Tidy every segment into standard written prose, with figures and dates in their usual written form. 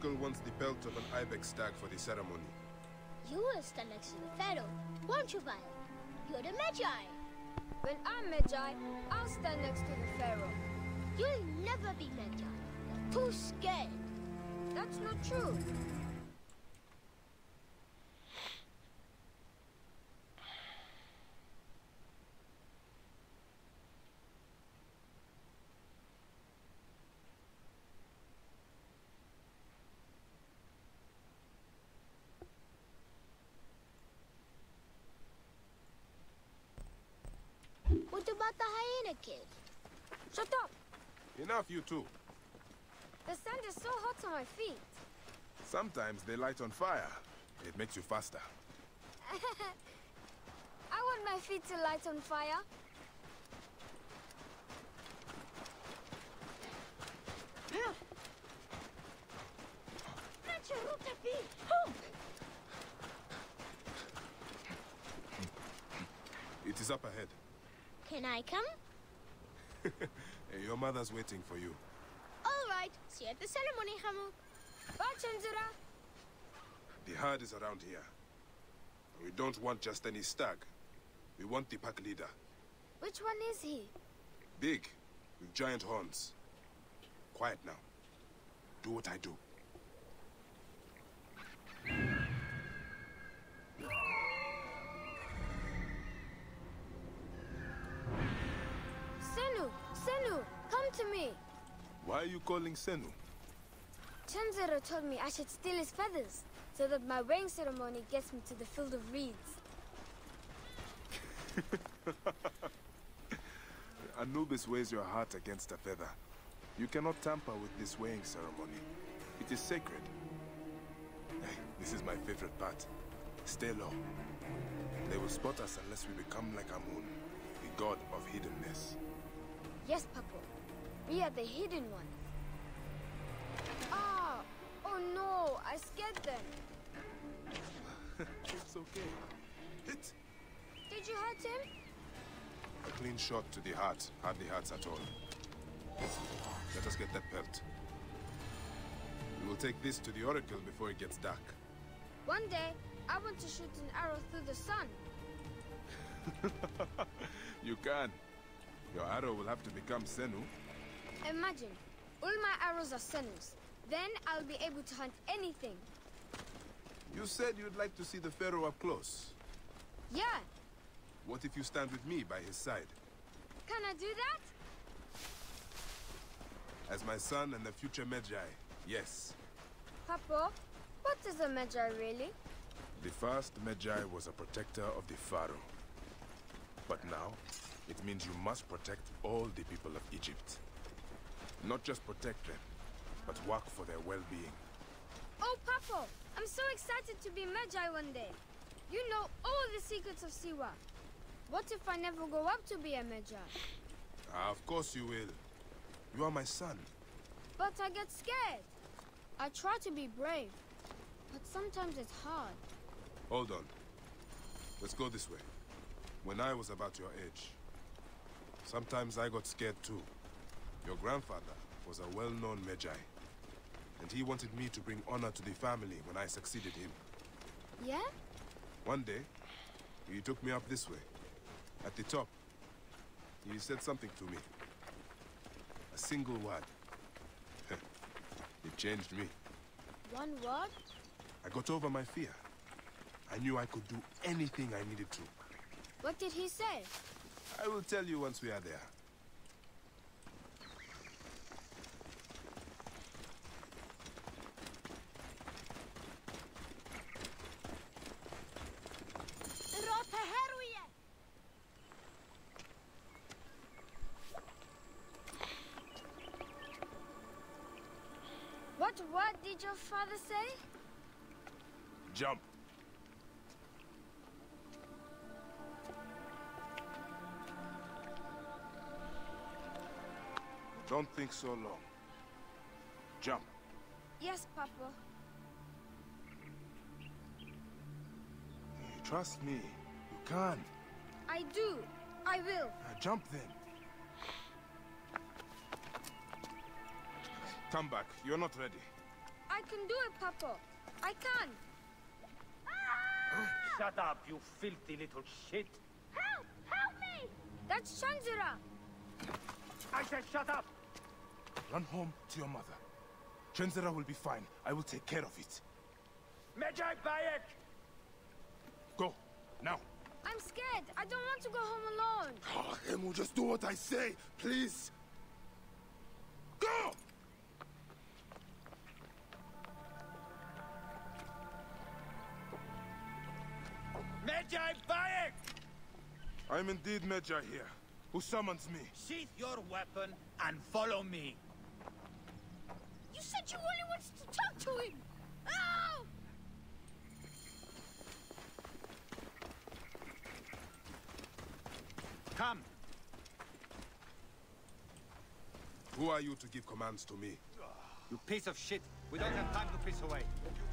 Oracle wants the pelt of an ibex stag for the ceremony. You will stand next to the pharaoh, won't you, Violet? You're the Magi. When I'm Magi, I'll stand next to the pharaoh. You'll never be Magi. You're too scared. That's not true. What about the hyena kid? Shut up! Enough, you two. The sand is so hot on my feet. Sometimes they light on fire. It makes you faster. I want my feet to light on fire. It is up ahead. Can I come? Hey, your mother's waiting for you. All right. See you at the ceremony, Hamu. Bye, Chenzura. The herd is around here. We don't want just any stag. We want the pack leader. Which one is he? Big, with giant horns. Quiet now. Do what I do. Senu, come to me. Why are you calling Senu? Chenzura told me I should steal his feathers, so that my weighing ceremony gets me to the field of reeds. Anubis weighs your heart against a feather. You cannot tamper with this weighing ceremony. It is sacred. This is my favorite part. Stay low. They will spot us unless we become like Amun, the god of hiddenness. Yes, Papo. We are the hidden ones. Ah! Oh no! I scared them. It's okay. Hit! Did you hurt him? A clean shot to the heart. Hardly hurts at all. Let us get that pelt. We will take this to the Oracle before it gets dark. One day, I want to shoot an arrow through the sun. You can. Your arrow will have to become Senu. Imagine, all my arrows are Senus. Then I'll be able to hunt anything. You said you'd like to see the Pharaoh up close. Yeah. What if you stand with me by his side? Can I do that? As my son and the future Magi, yes. Papo, what is a Magi really? The first Magi was a protector of the Pharaoh. But now, it means you must protect all the people of Egypt. Not just protect them, but work for their well-being. Oh, Papo! I'm so excited to be Magi one day. You know all the secrets of Siwa. What if I never grow up to be a Magi? Of course you will. You are my son. But I get scared. I try to be brave, but sometimes it's hard. Hold on. Let's go this way. When I was about your age, sometimes I got scared too. Your grandfather was a well-known Magi, and he wanted me to bring honor to the family when I succeeded him. Yeah? One day, he took me up this way. At the top, he said something to me. A single word. It changed me. One word? I got over my fear. I knew I could do anything I needed to. What did he say? I will tell you once we are there. What word did your father say? Jump. Don't think so long. Jump. Yes, Papa. Trust me. You can. I do. I will. Jump then. Come back. You're not ready. I can do it, Papa. I can. Shut up, you filthy little shit. Help! Help me! That's Shanzira. I said shut up! Run home to your mother. Chenzera will be fine. I will take care of it. Medjay Bayek! Go, now. I'm scared. I don't want to go home alone. Oh, Hemu, just do what I say, please. Go! Medjay Bayek! I'm indeed Medjay here. Who summons me? Sheath your weapon and follow me. You said you only wanted to talk to him! Oh! Come. Who are you to give commands to me? You piece of shit. We don't have time to piss away.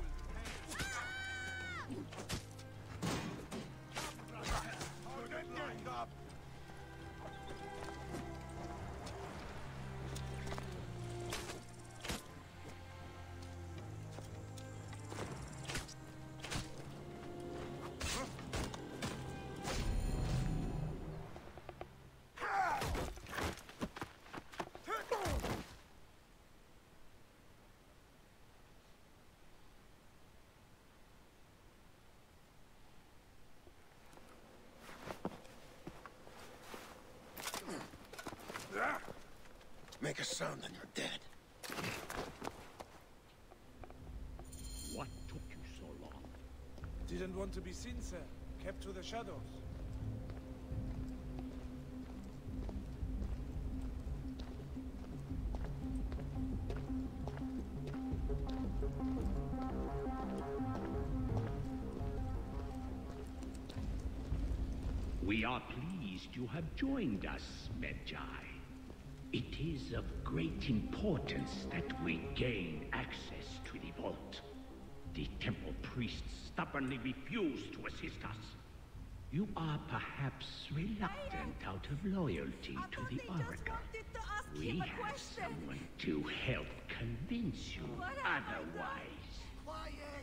Make a sound and you're dead. What took you so long? Didn't want to be seen, sir. Kept to the shadows. We are pleased you have joined us, Medjay. It is of great importance that we gain access to the vault. The temple priests stubbornly refuse to assist us. You are perhaps reluctant out of loyalty to the Oracle. We have someone to help convince you otherwise. Quiet!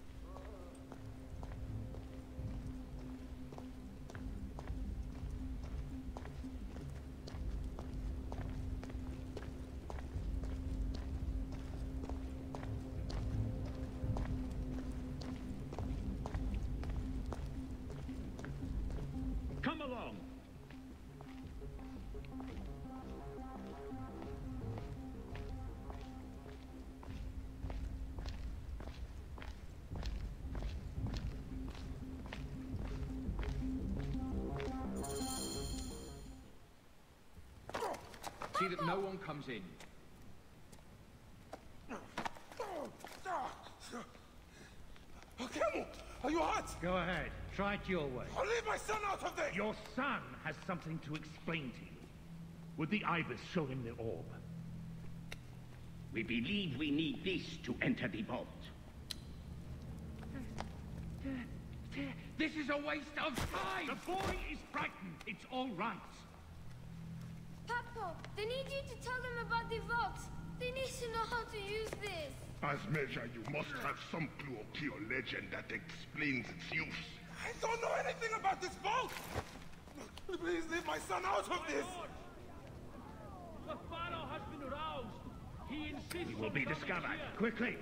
Come along. See that no one comes in. Hemu, are you hurt? Go ahead. Try it your way. I'll leave my son out of there! Your son has something to explain to you. Would the Ibis show him the orb? We believe we need this to enter the vault. This is a waste of time! The boy is frightened. It's all right. Papa, they need you to tell them about the vault. They need to know how to use this. As Medjay, you must have some clue to your legend that explains its use. I don't know anything about this vault! Please leave my son out of this! The Pharaoh has been aroused. He insists he will be discovered. Quickly!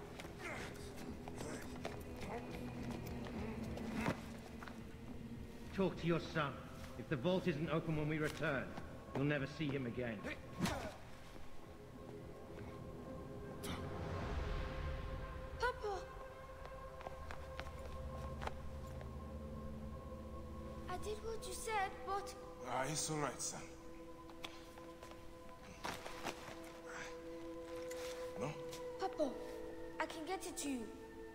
Talk to your son. If the vault isn't open when we return, you'll never see him again. Papa! I did what you said, but... It's all right, son. No? Papa, I can get it to you.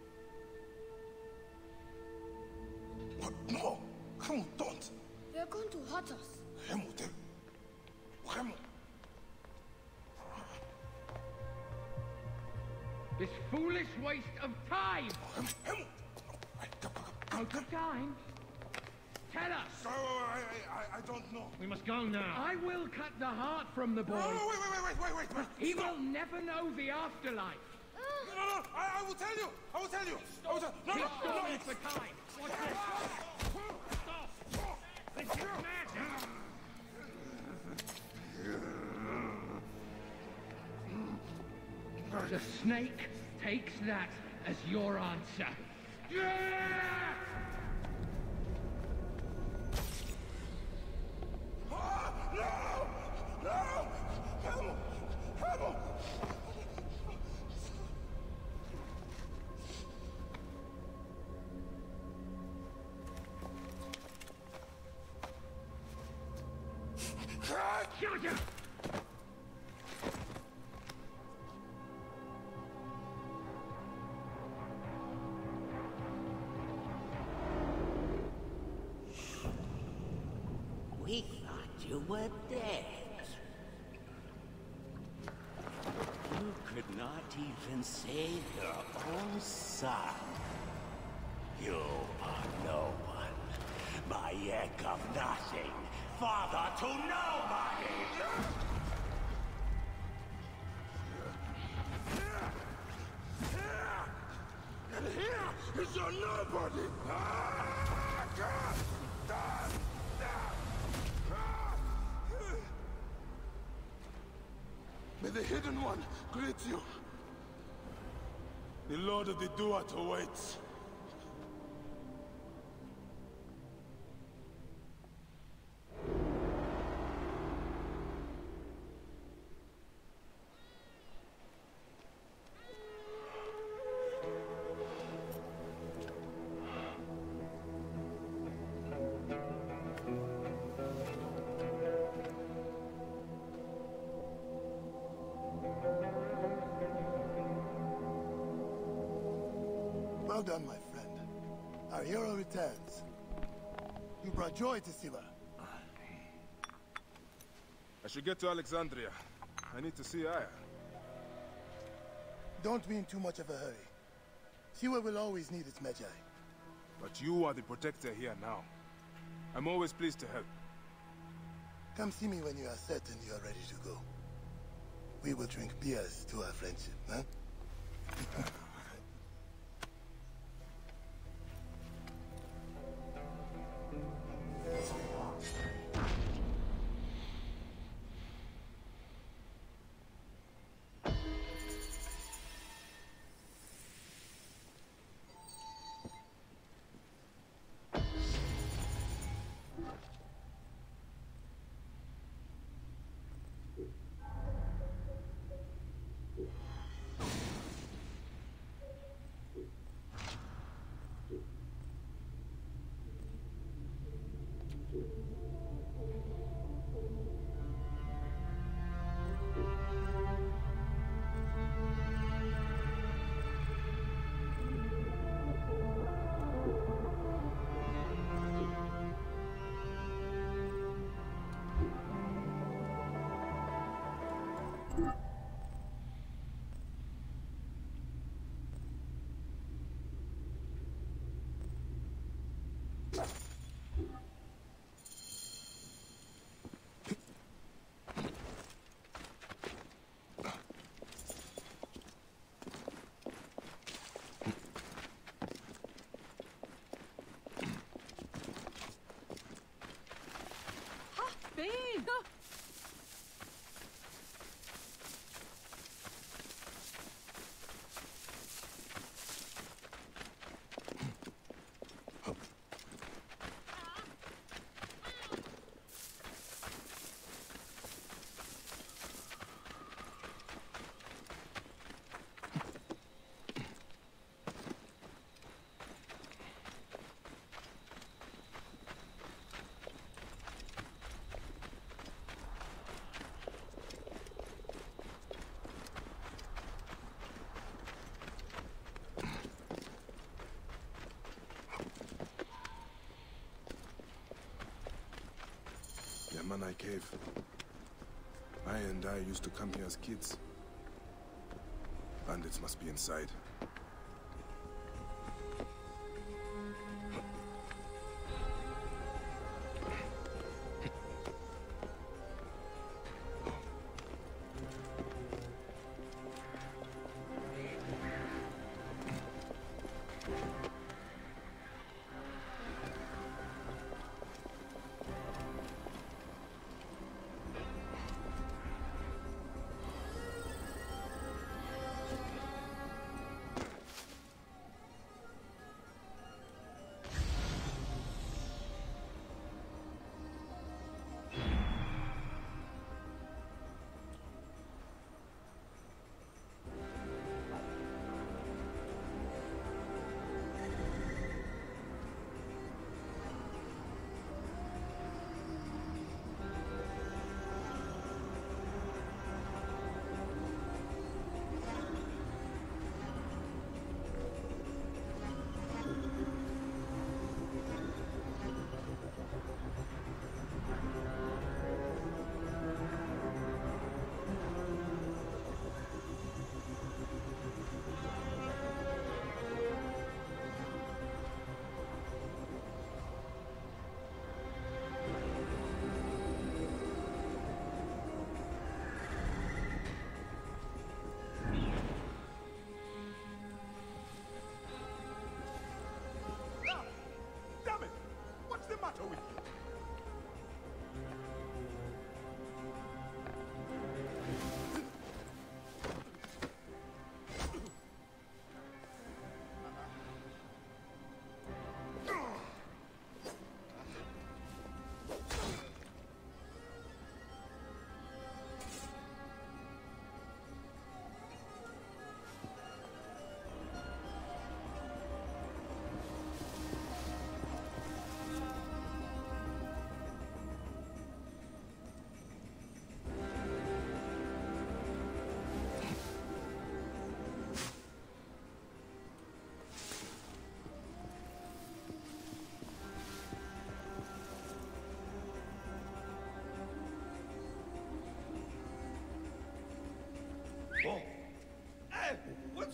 What? No! Hemu, don't! They're going to hurt us. Hemu, Hemu! This foolish waste of time! Hemu! Out of time? Tell us! Oh, I don't know. We must go now. I will cut the heart from the boy. Oh, wait. He will never know the afterlife. No, I will tell you! I will tell you! I will tell you! No! It's the kind. What's this? Stop! This is magic! The snake takes that as your answer. We thought you were dead. You could not even save your own son. You are no one. Bayek of nothing. Father to nobody! And here is your nobody! May the Hidden One greet you. The Lord of the Duat awaits. Well done, my friend. Our hero returns. You brought joy to Siwa. I should get to Alexandria. I need to see Aya. Don't be in too much of a hurry. Siwa will always need its Magi. But you are the protector here now. I'm always pleased to help. Come see me when you are certain you are ready to go. We will drink beers to our friendship, huh? Yamanai Cave. I and I used to come here as kids. Bandits must be inside.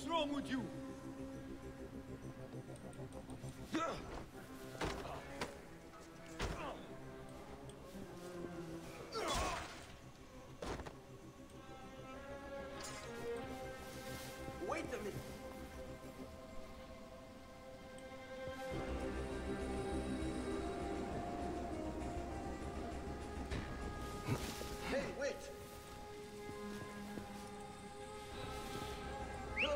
What's wrong with you? Wait a minute. Hey, wait! No!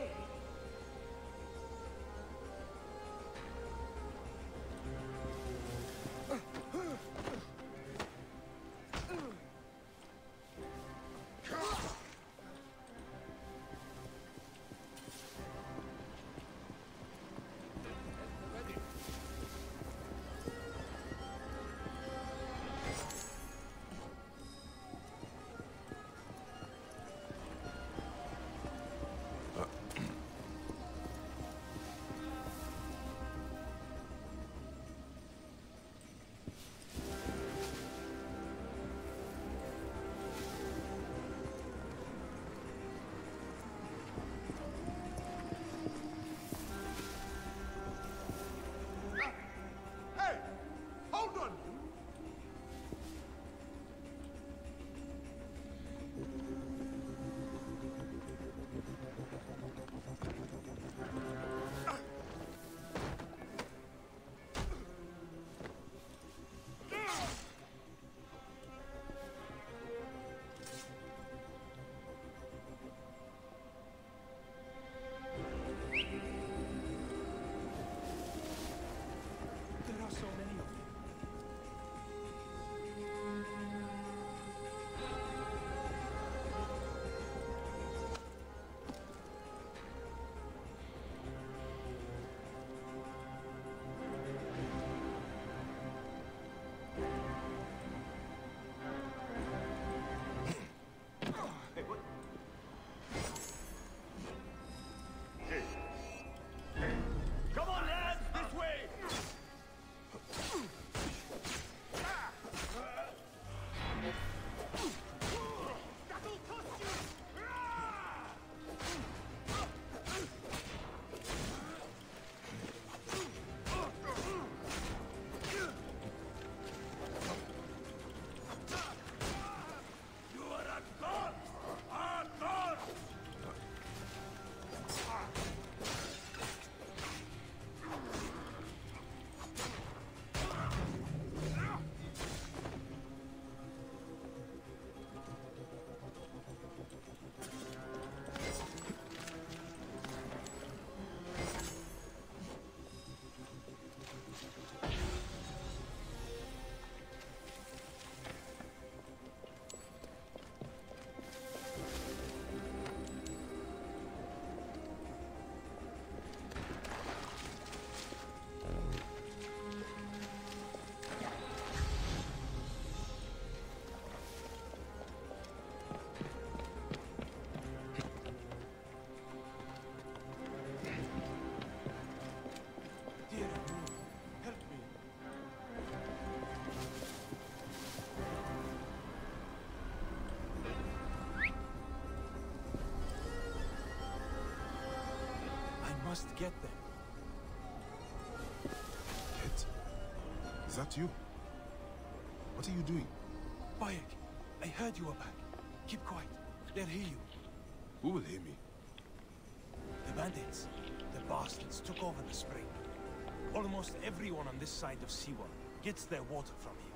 Must get them. Kit? Is that you? What are you doing? Bayek, I heard you were back. Keep quiet. They'll hear you. Who will hear me? The bandits. The bastards took over the spring. Almost everyone on this side of Siwa gets their water from here.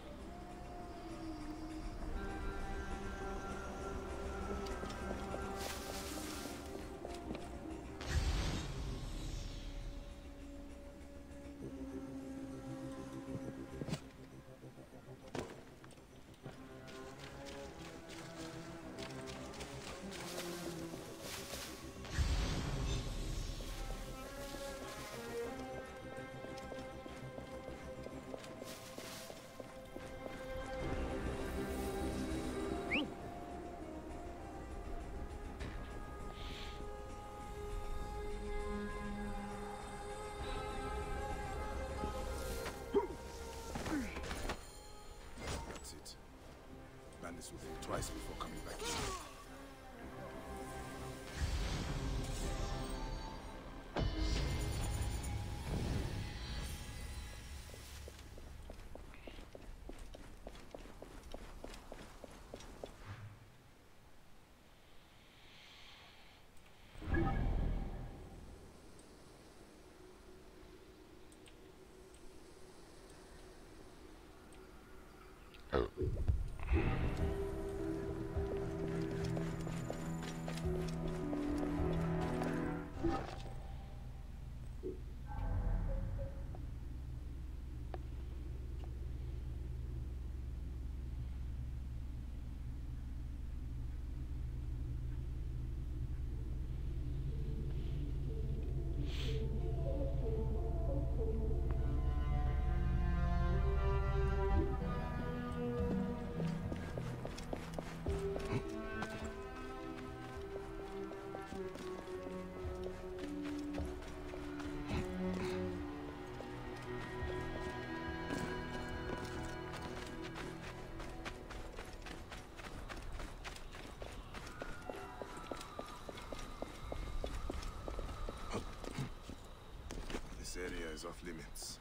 Will think twice before coming back here. is off limits.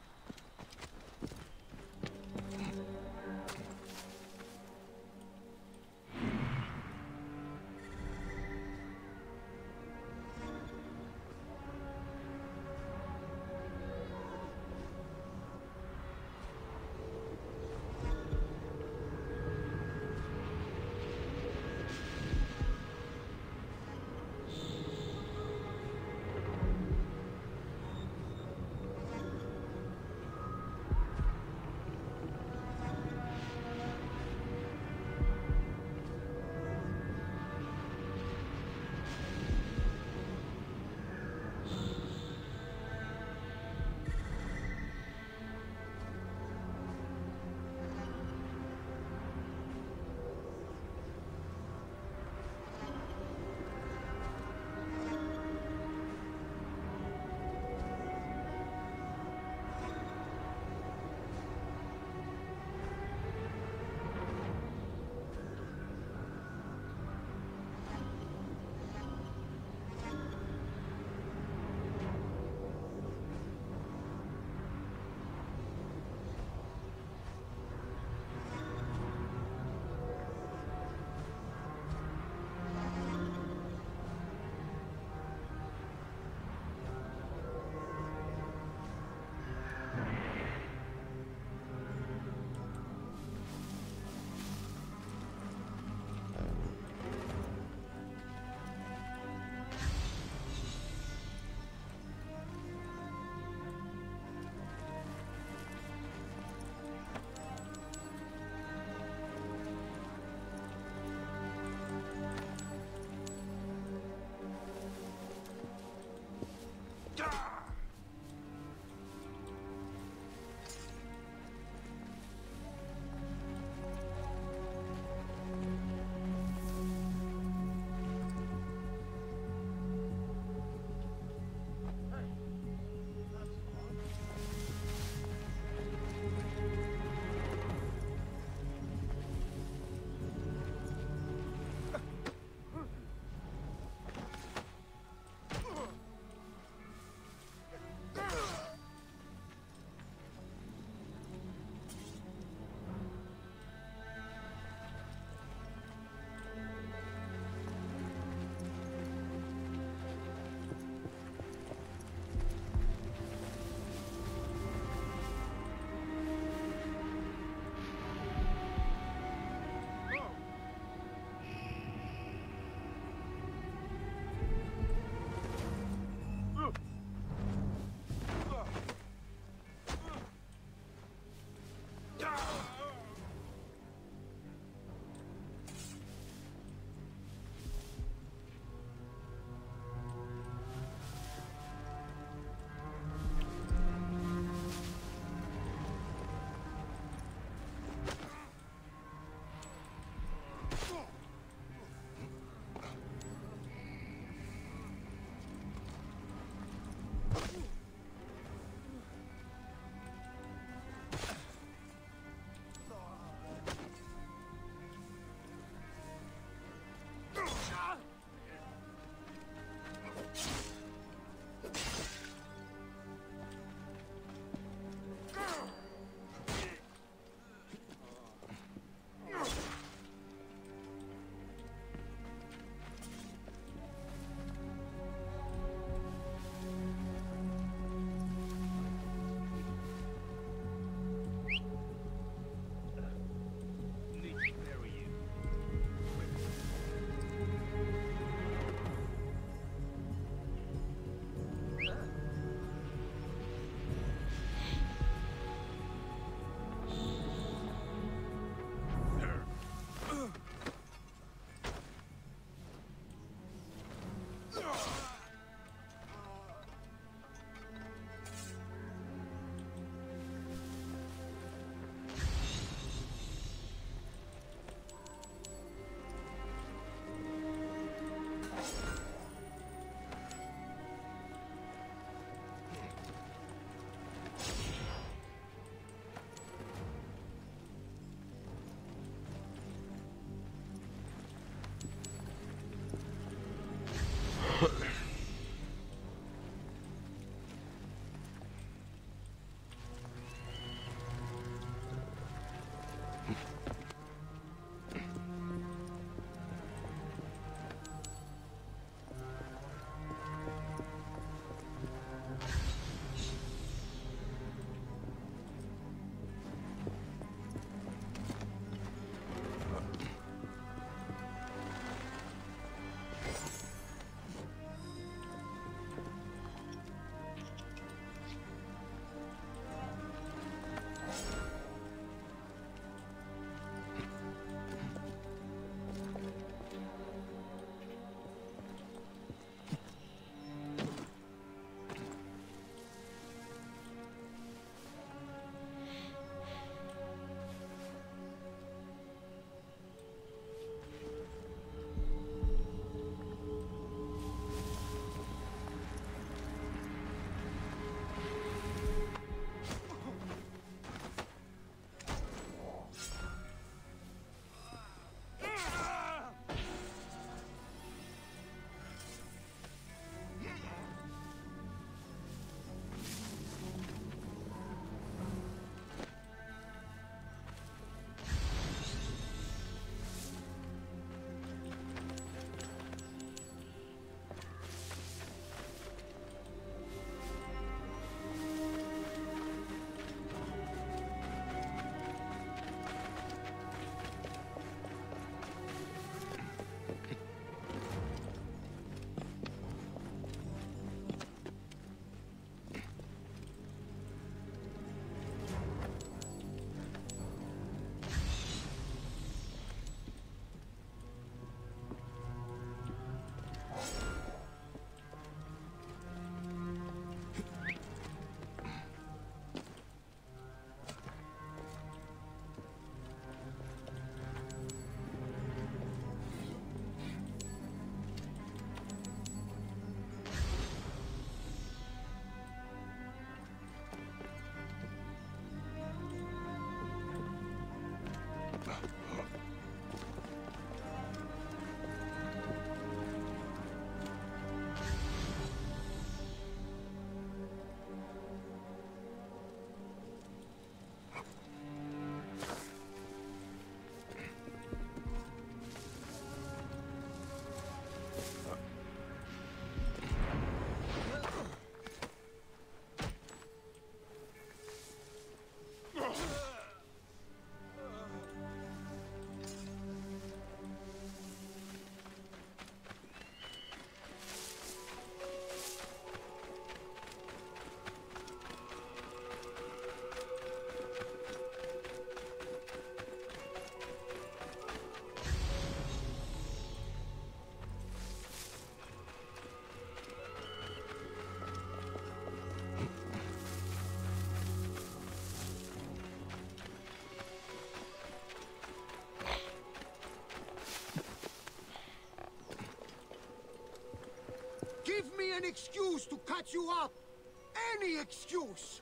excuse to catch you up! Any excuse!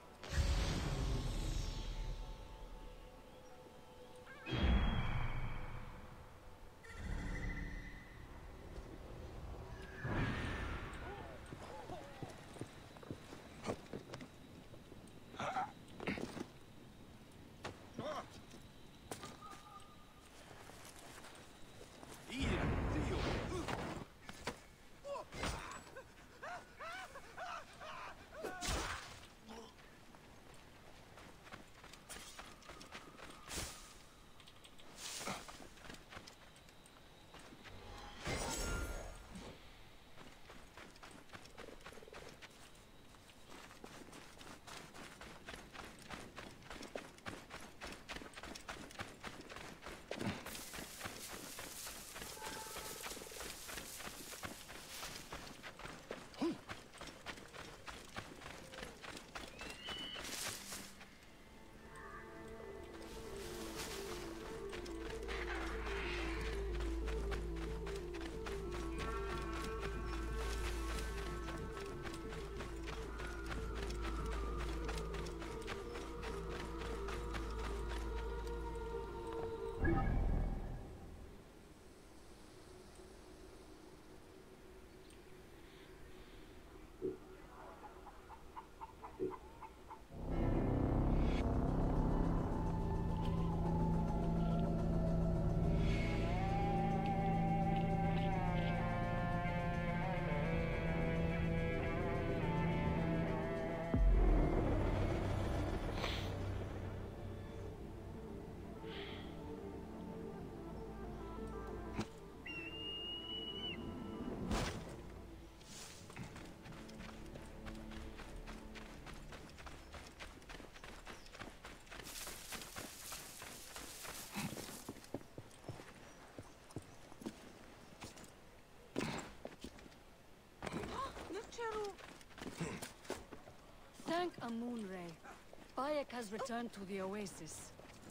Thank Amun-Re. Bayek has returned to the oasis.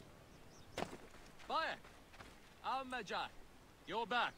Bayek! Al-Medjay, you're back.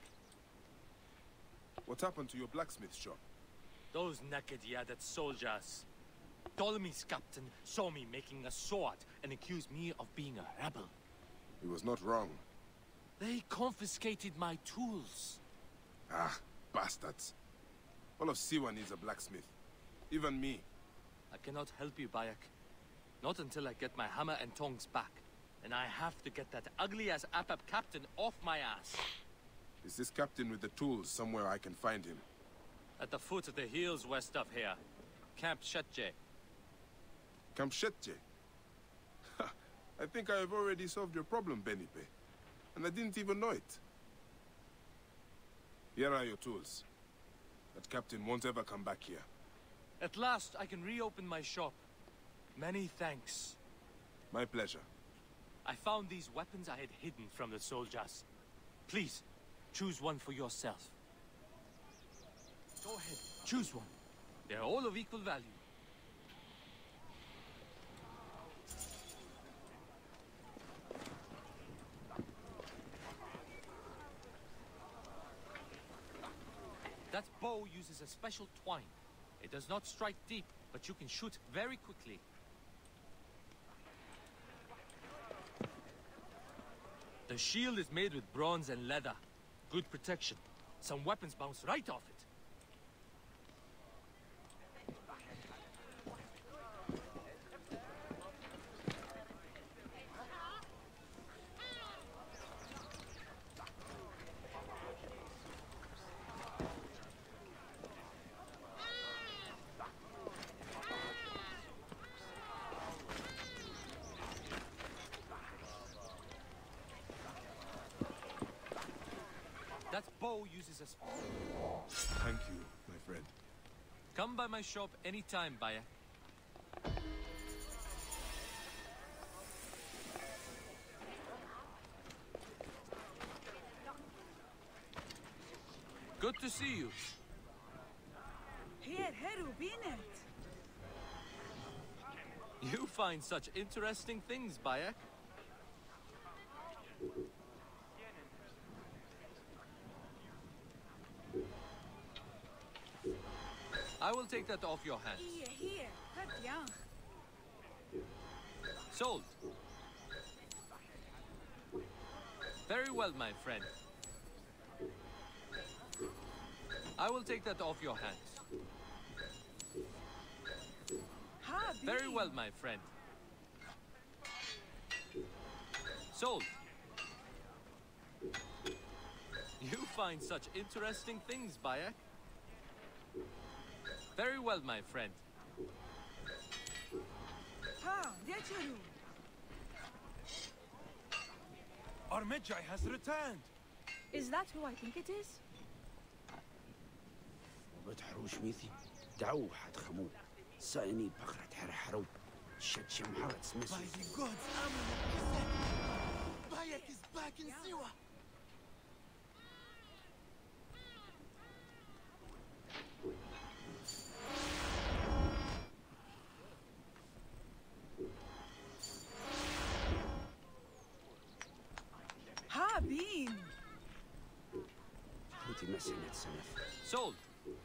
What happened to your blacksmith shop? Those naked Yadet soldiers. Ptolemy's captain saw me making a sword and accused me of being a rebel. He was not wrong. They confiscated my tools. Ah, bastards. All of Siwa needs a blacksmith. Even me. I cannot help you, Bayek. Not until I get my hammer and tongs back. And I have to get that ugly-ass Apap captain off my ass. Is this captain with the tools somewhere I can find him? At the foot of the hills west of here. Camp Shetje. Camp Shetje? I think I have already solved your problem, Benipe. And I didn't even know it. Here are your tools. That captain won't ever come back here. At last, I can reopen my shop. Many thanks. My pleasure. I found these weapons I had hidden from the soldiers. Please, choose one for yourself. Go ahead, choose one. They're all of equal value. That bow uses a special twine. It does not strike deep, but you can shoot very quickly. The shield is made with bronze and leather. Good protection. Some weapons bounce right off it. That bow uses a... Thank you, my friend. Come by my shop anytime, Bayek. Good to see you. Here, Heru, Binet. You find such interesting things, Bayek. I will take that off your hands. Here. Bien. Sold. Very well, my friend. I will take that off your hands. Very well, my friend. Sold. You find such interesting things, Bayek. Very well, my friend. Our Medjay has returned. Is that who I think it is? بتحروش ميثي دعوه حتخموه سايني بقرة حرحرو شد شمحرة سمسو. By the gods, Bayek is back in Siwa. Habin. حوتي مسنة سنف. Sold.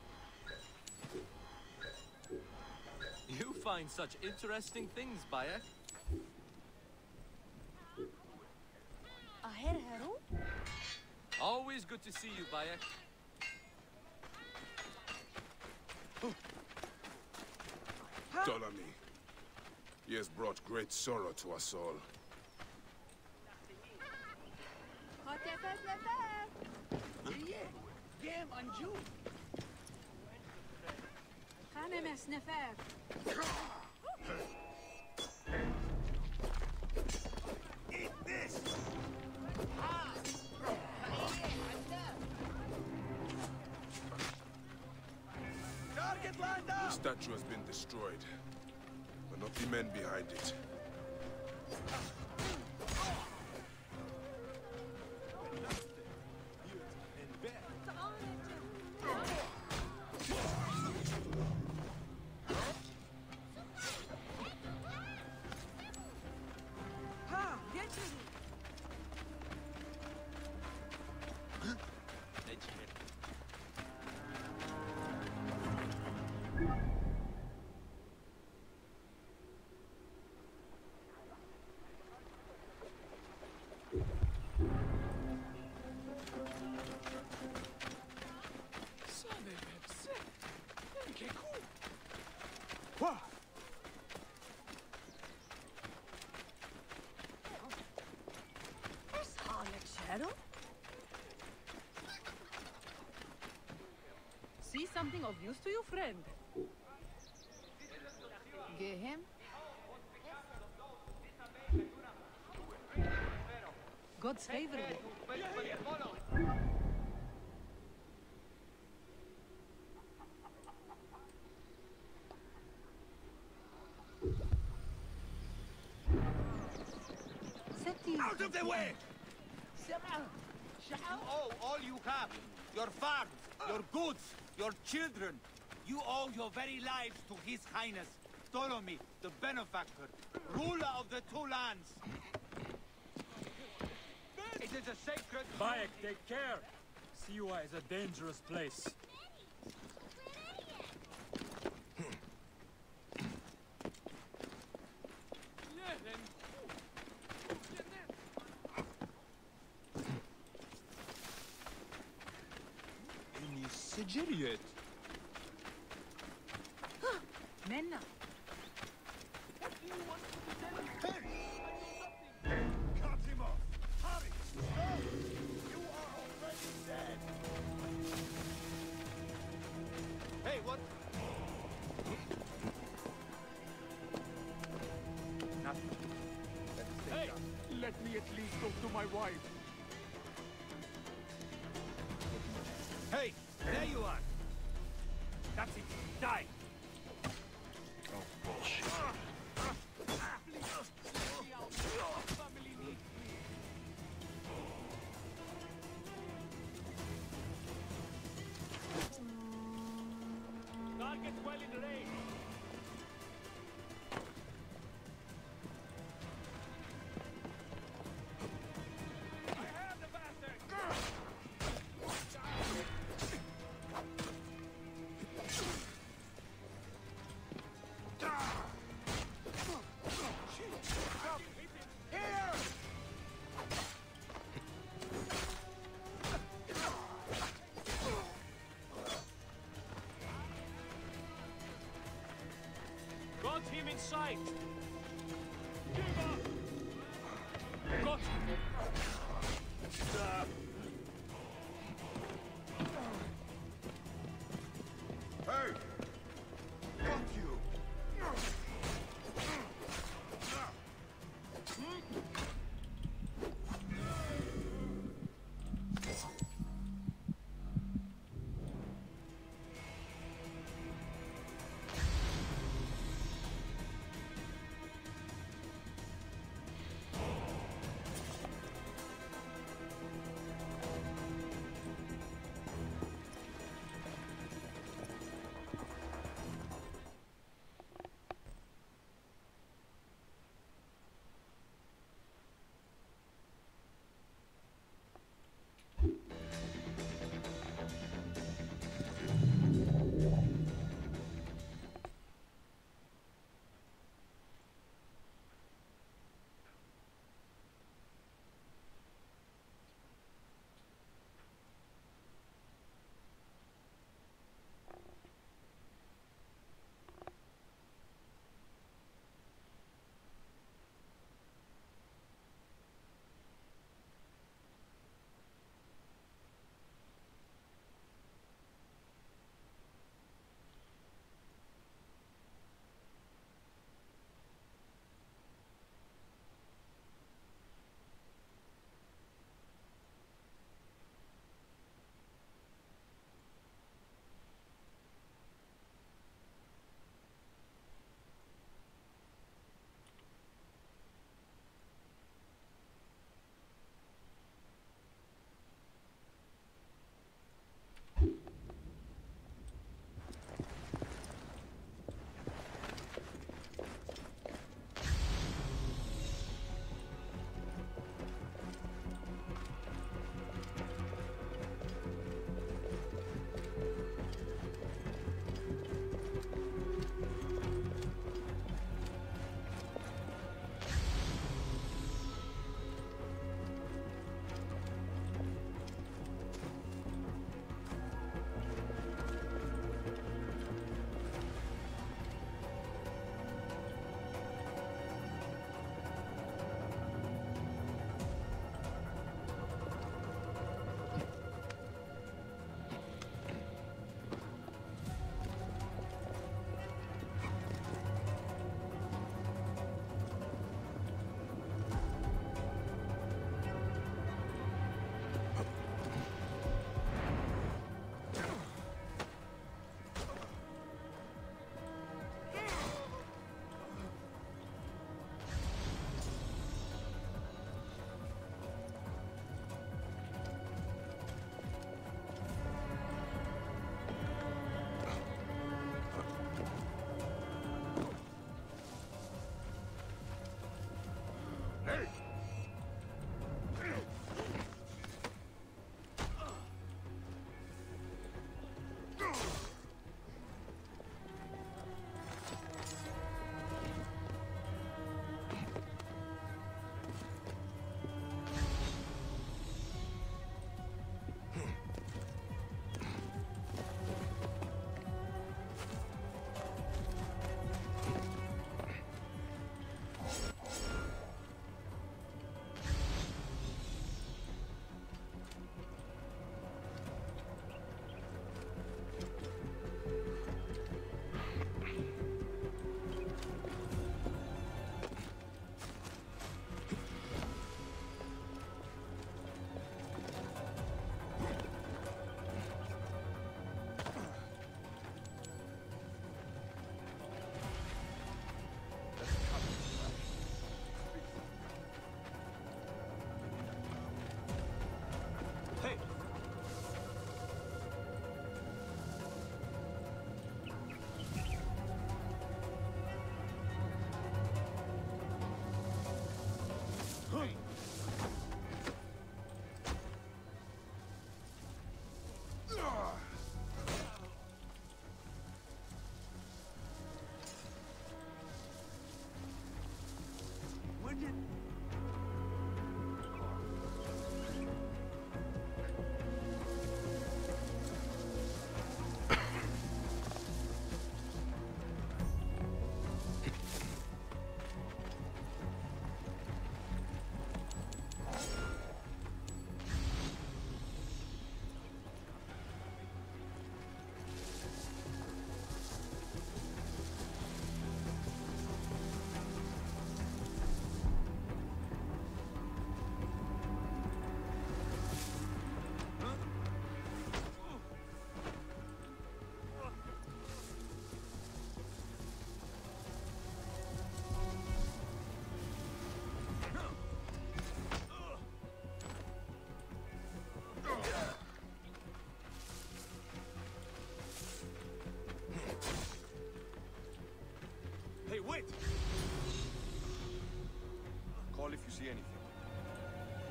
You find such interesting things, Bayek. Aherheru? Always good to see you, Bayek. Ptolemy. He has brought great sorrow to us all. Eat this! Target lined The up! statue has been destroyed, but not the men behind it. See something of use to you, friend? Get him? God's favor. Out of the way! You owe all you have. Your farms, your goods, your children. You owe your very lives to His Highness, Ptolemy, the benefactor, ruler of the two lands. It is a sacred... Bayek, take care! Siwa is a dangerous place. سجريت. Menna. Cut him off! Hurry! You are already dead! Hey, what? Nothing. Hey, let me at least talk to my wife. Hey, there you are. That's it. Die. Oh, bullshit. Target well in range. inside! Got you! Hey! Got you!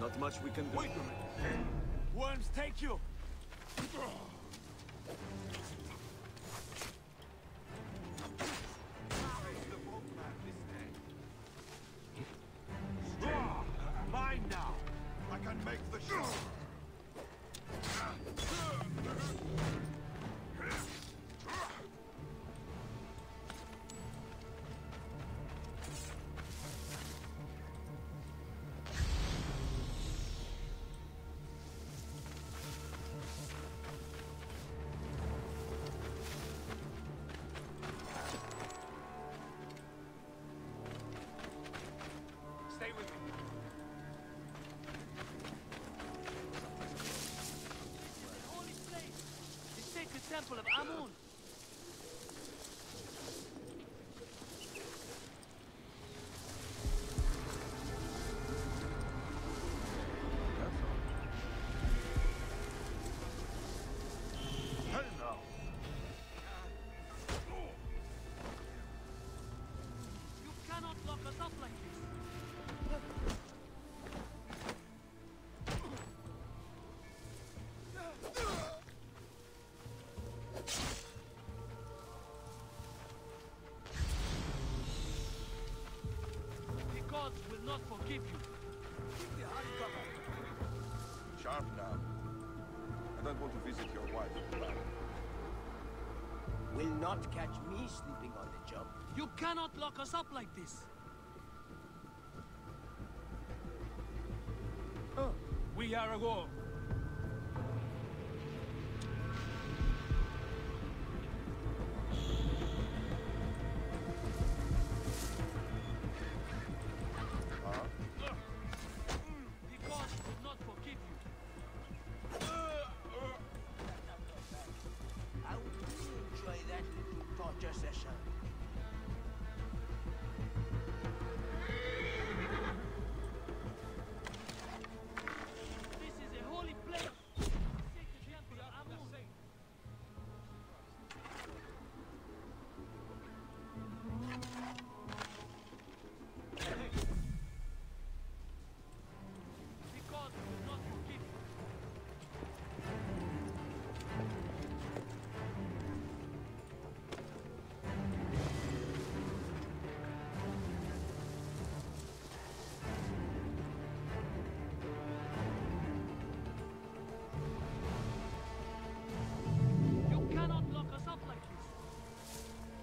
Not much we can do. Wait a minute. Worms take you! Mine now! I can make the shot! Stay with me. Holy place! The sacred temple of Amun! Hell no! You cannot lock us up like this! The gods will not forgive you. Sharp now. I don't want to visit your wife alone. Will not catch me sleeping on the job. You cannot lock us up like this. We are a war. The gods will not forgive you. I would really enjoy that little torture session. This is a holy place. Sacred temple of Amun. The gods will not forgive you. You cannot lock us up like this.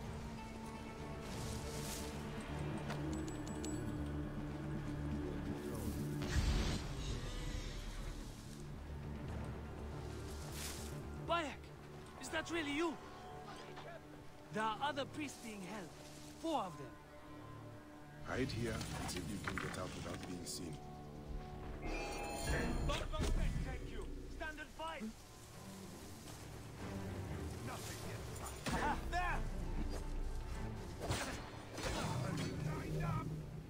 Bayek, is that really you? There are other priests being held. 4 of them. Hide here until you can get out without being seen. Don't let them take you! Stand and fight! Nothing yet. Aha, there! Lined up!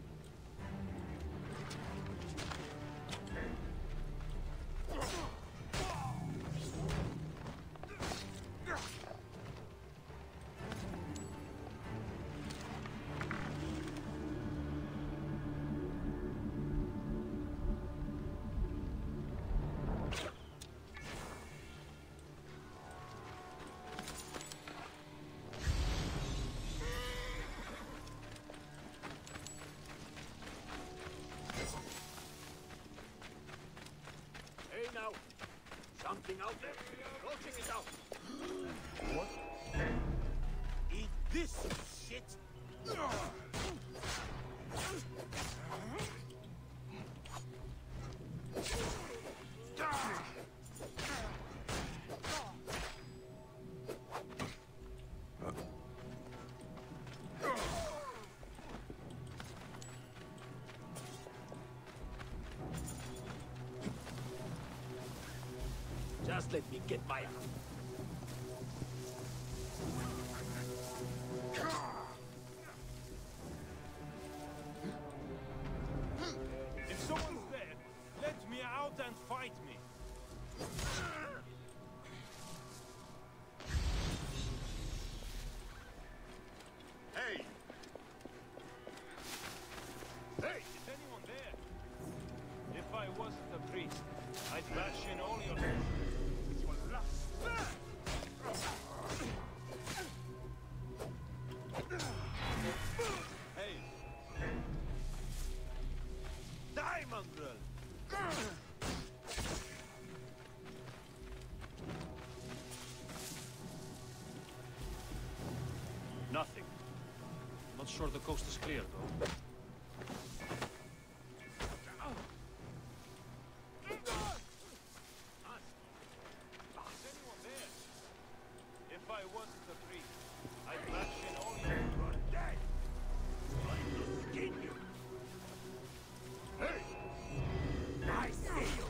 Hey now! Something out there? Go check it out! What? Eat this shit! Just let me get my... If someone's there, let me out and fight me. Hey! Hey! Is anyone there? If I wasn't Not sure the coast is clear, though. If I wasn't a priest, I'd bash in all your dead. Trying to skin you. Hey! I see you!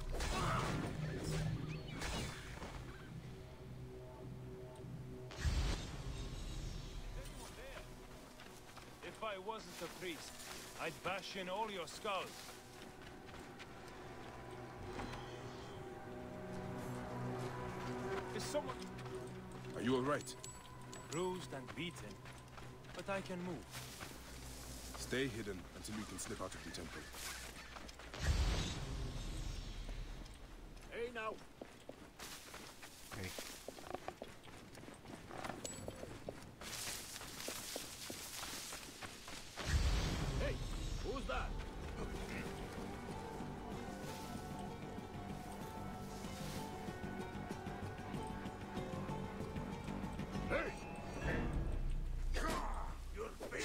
If I wasn't a priest, I'd bash in all your skulls. Is someone... Are you all right? Bruised and beaten, but I can move. Stay hidden until you can slip out of the temple. Hey now! Hey. Hey, who's that? Hey! You're big.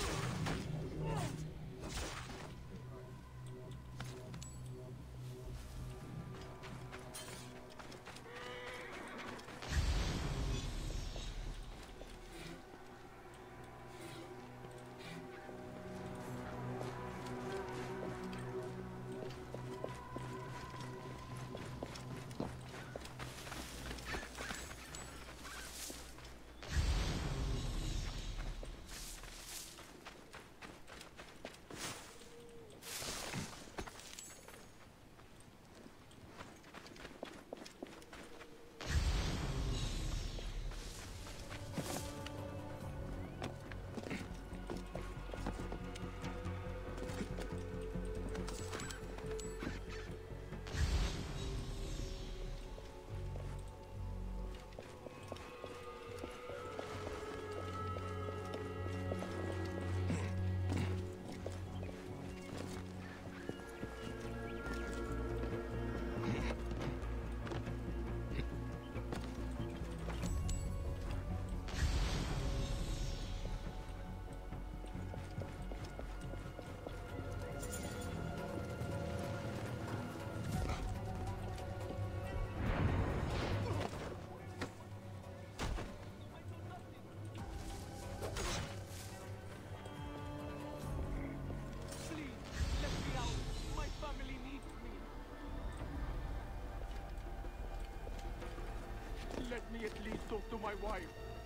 Let me at least talk to my wife.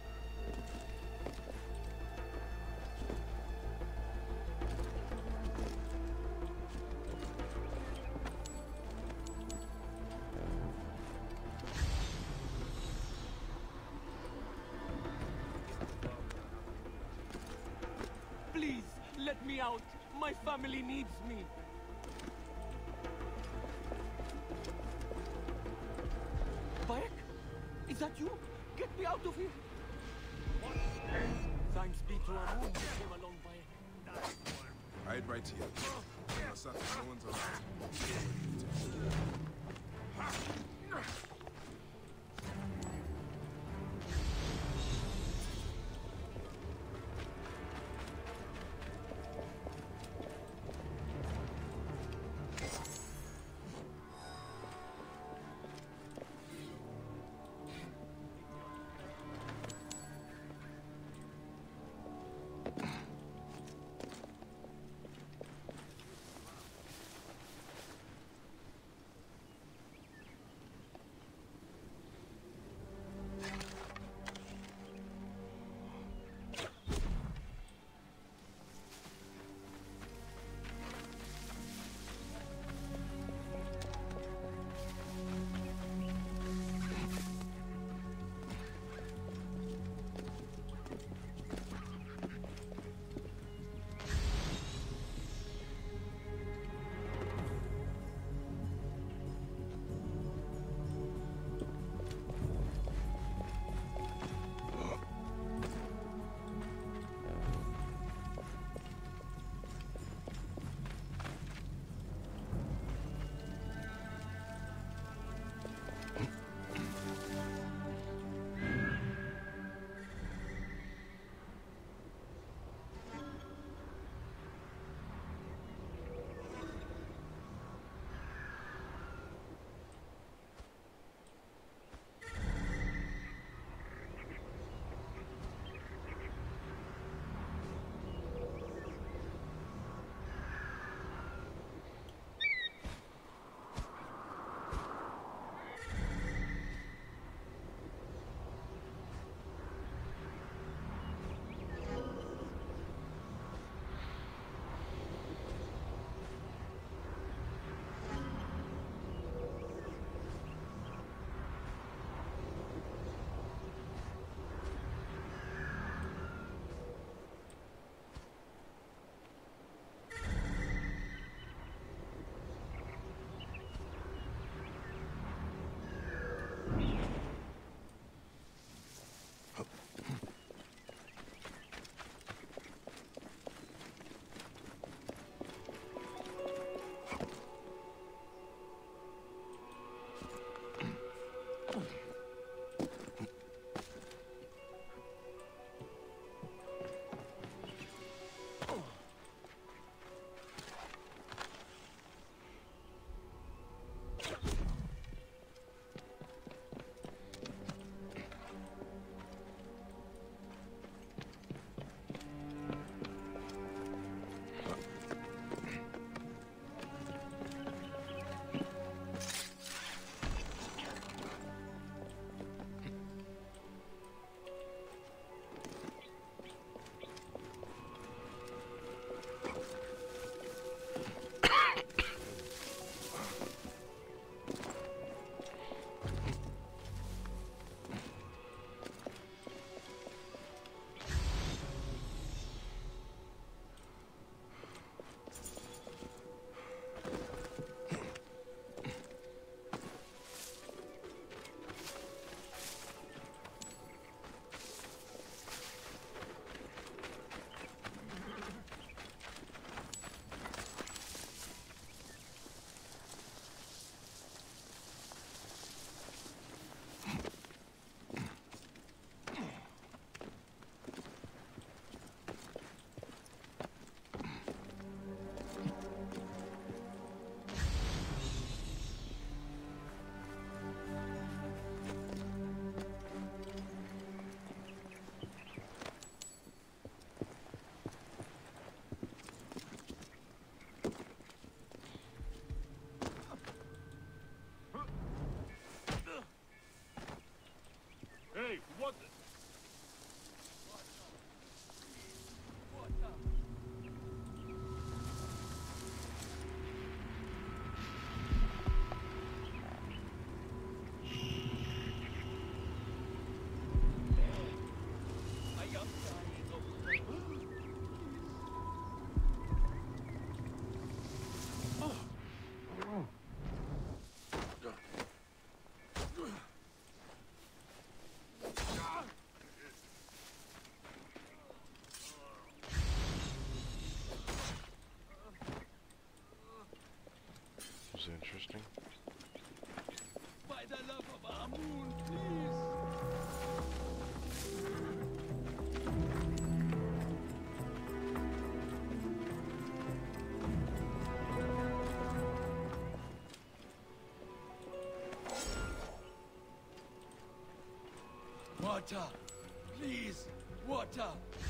Please, let me out. My family needs me. Bayek? Is that you? Get me out of here! Thanks be to Amun who came along, Bayek. Hide right here. Masa, no one's around. Hey, what the... This is interesting. By the love of Amun, please! Water! Please! Water!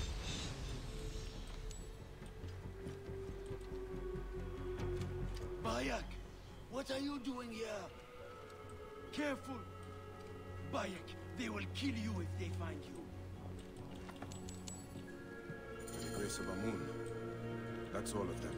Bayek! What are you doing here? Careful! Bayek, they will kill you if they find you. By the grace of Amun. That's all of them.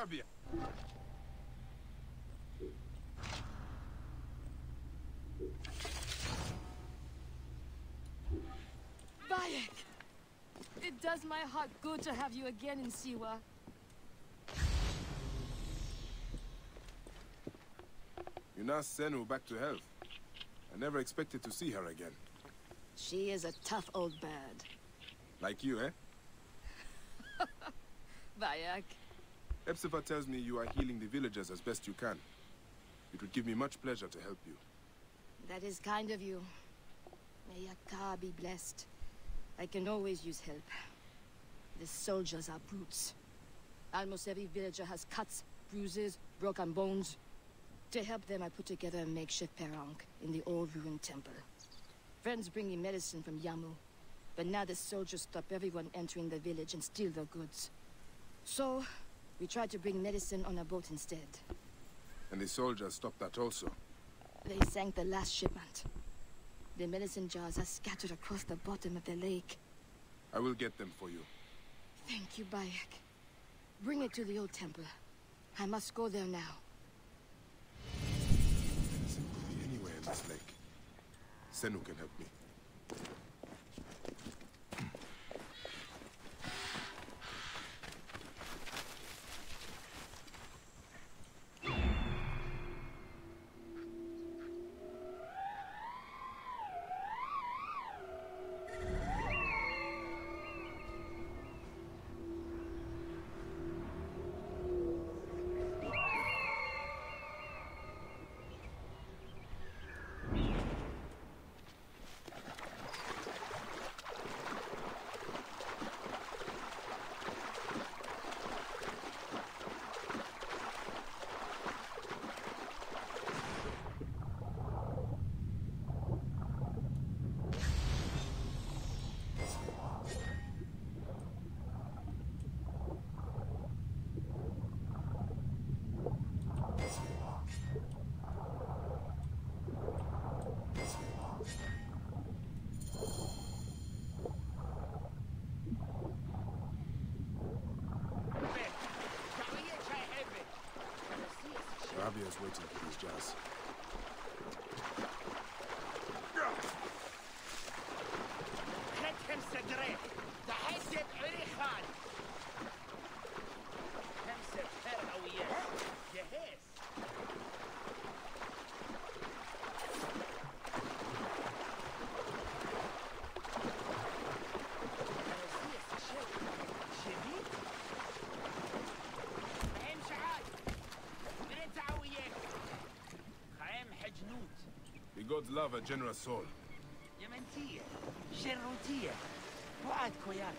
Rabia! Bayek! It does my heart good to have you again in Siwa. You nursed Senu back to health. I never expected to see her again. She is a tough old bird. Like you, eh? Bayek. Hepzibah tells me you are healing the villagers as best you can. It would give me much pleasure to help you. That is kind of you. May Yakar be blessed. I can always use help. The soldiers are brutes. Almost every villager has cuts, bruises, broken bones. To help them, I put together a makeshift perang in the old ruined temple. Friends bring me medicine from Yamu, but now the soldiers stop everyone entering the village and steal their goods. So, we tried to bring medicine on a boat instead. And the soldiers stopped that also. They sank the last shipment. The medicine jars are scattered across the bottom of the lake. I will get them for you. Thank you, Bayek. Bring it to the old temple. I must go there now. Medicine could be anywhere in this lake. Senu can help me. Rabia is waiting for these jars. The gods love a generous soul. يمنتية شروتية وعد كوياك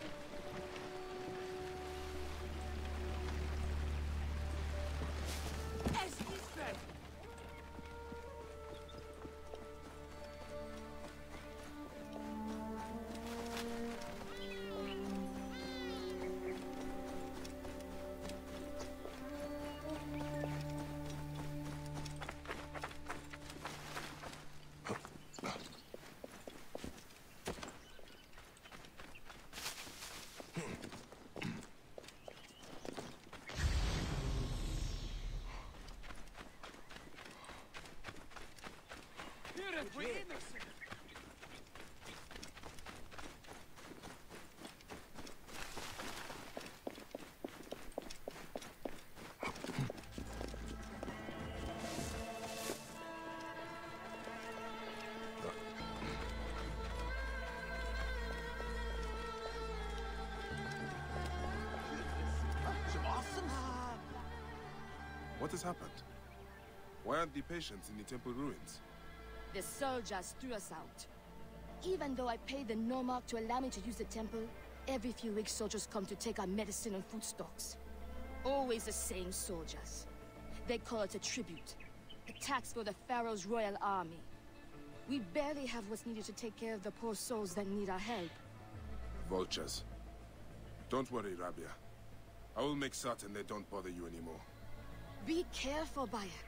What has happened? Why aren't the patients in the temple ruins? The soldiers threw us out. Even though I paid the Nomarch to allow me to use the temple, every few weeks soldiers come to take our medicine and food stocks. Always the same soldiers. They call it a tribute. A tax for the Pharaoh's royal army. We barely have what's needed to take care of the poor souls that need our help. Vultures. Don't worry, Rabia. I will make certain they don't bother you anymore. Be careful, Bayek.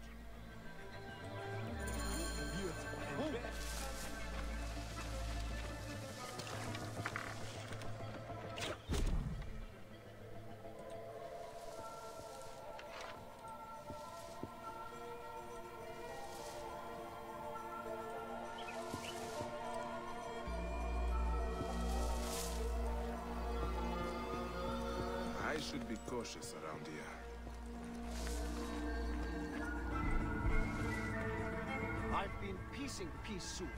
should be cautious around here. I've been piecing pea soup.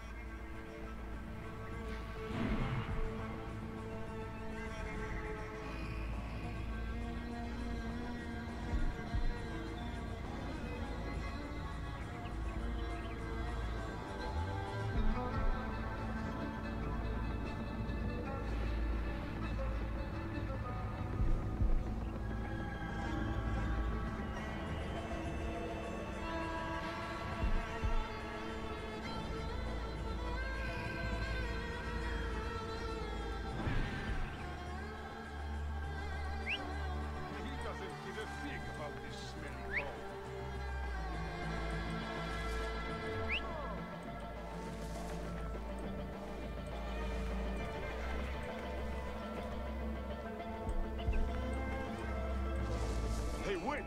Hey, wait!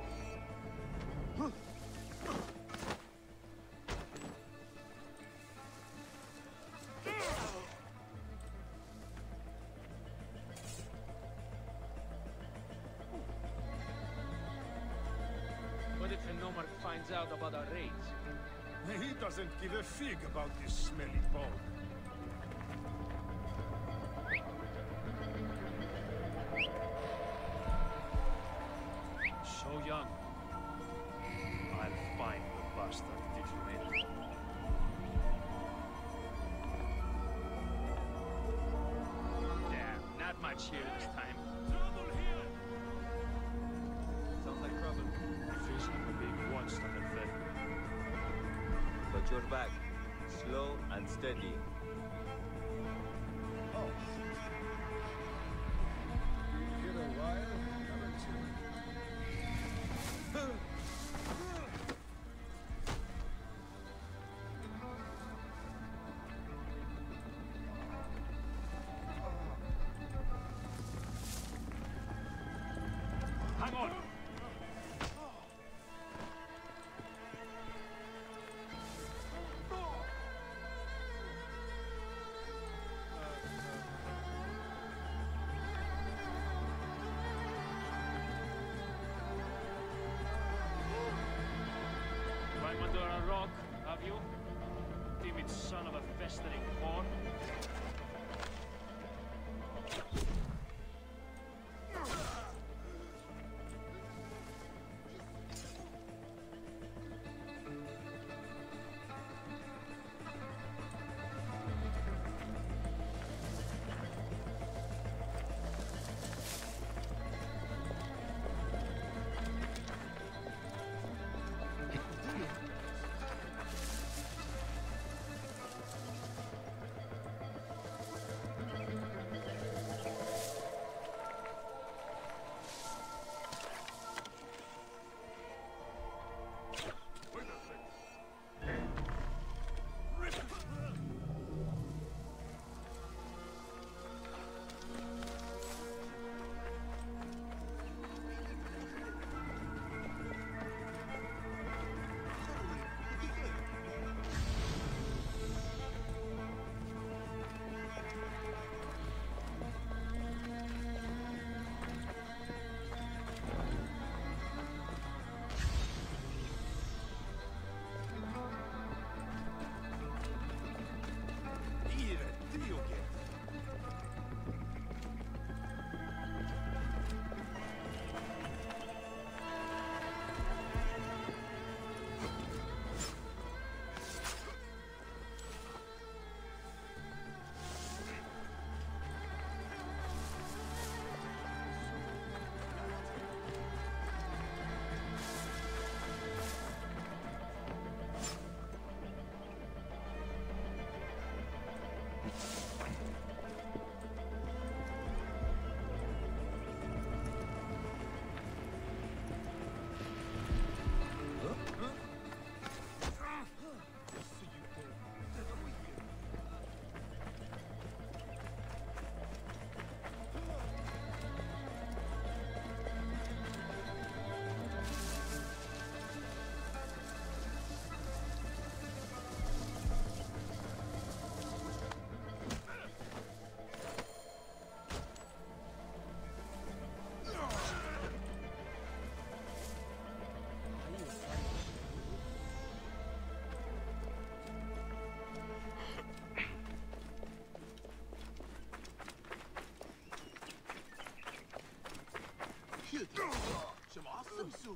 What if Nomarch finds out about our raids? He doesn't give a fig about this smelly bog. So young. I'll find the bastard, did you hear? Damn, not much here this time. Trouble here! Sounds like trouble. Feels like we're being watched on the ferry. But you're back. Slow and steady. Oh. Been here a while, haven't you? Hang on! Climb under a rock, have you? Timid son of a festering whore. Isu!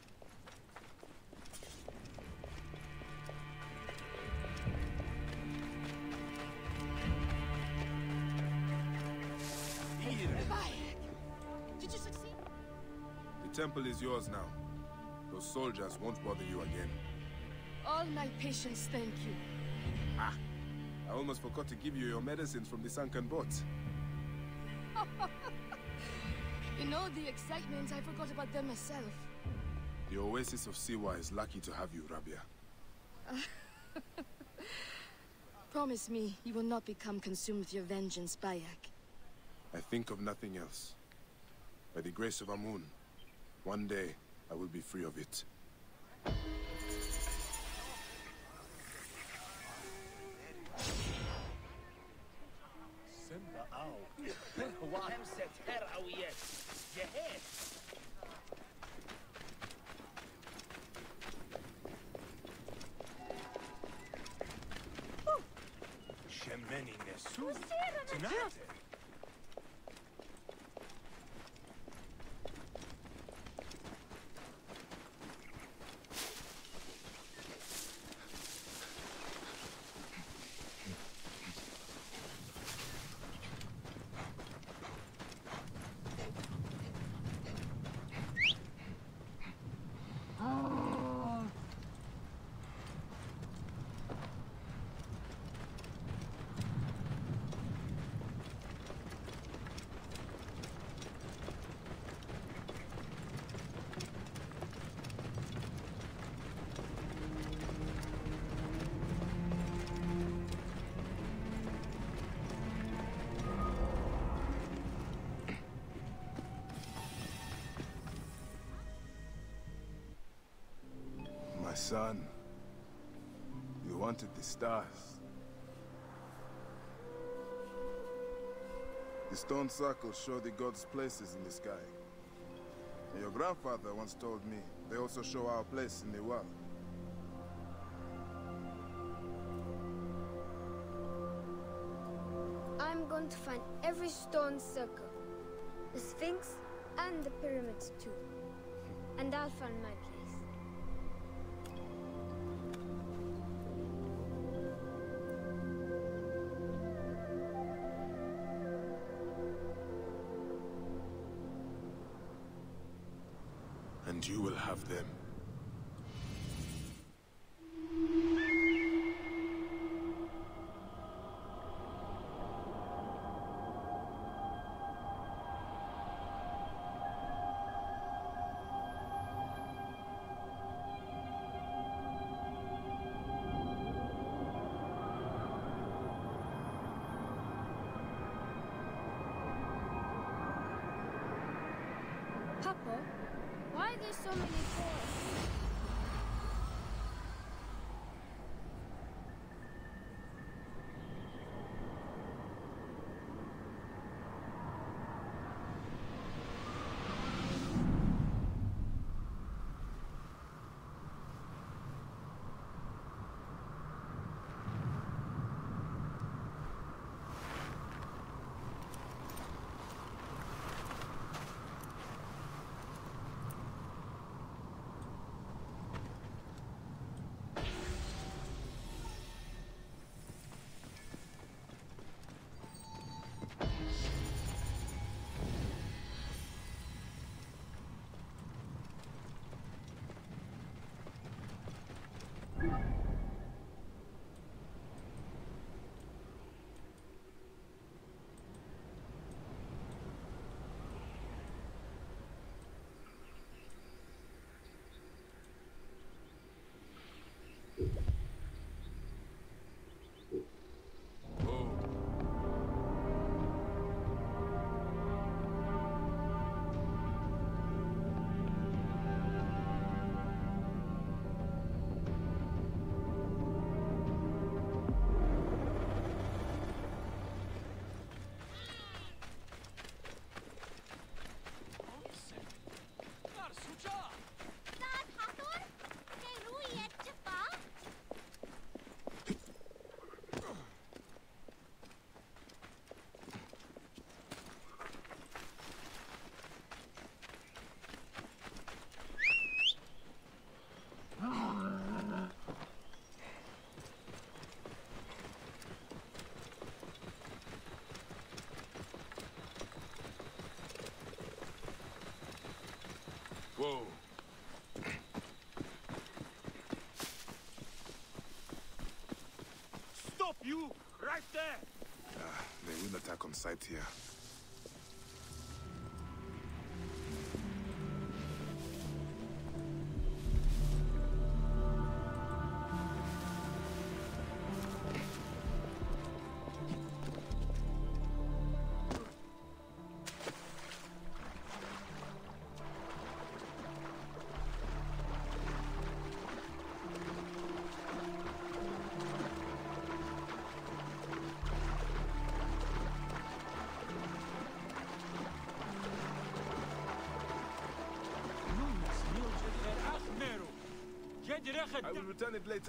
Did you succeed? The temple is yours now. Those soldiers won't bother you again. All my patience, thank you. Ah! I almost forgot to give you your medicines from the sunken boat. You know, the excitement, I forgot about them myself. The Oasis of Siwa is lucky to have you, Rabia. Promise me you will not become consumed with your vengeance, Bayek. I think of nothing else. By the grace of Amun, one day I will be free of it. Shemeni Nesu. Tonight. Son, you wanted the stars. The stone circles show the gods' places in the sky. And your grandfather once told me they also show our place in the world. I'm going to find every stone circle, the Sphinx and the pyramids too. And I'll find my place. And you will have them. Papa, why are there so many doors? stop you right there! They will attack on sight here. I will return it later.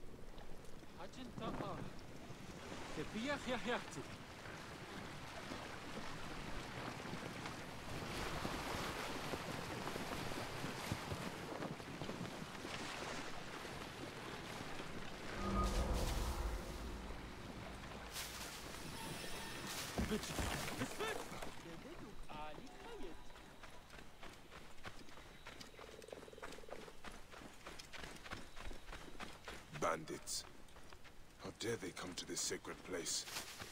Bandits. How dare they come to this sacred place?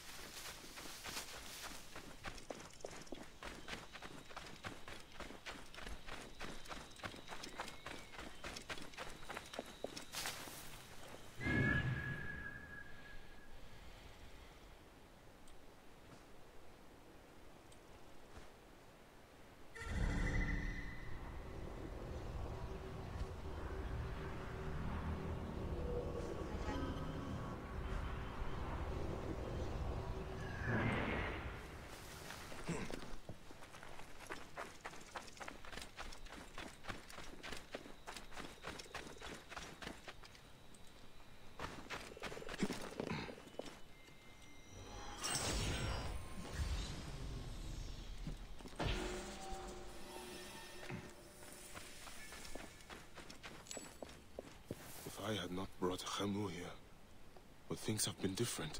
If I had not brought Khamu here, would things have been different?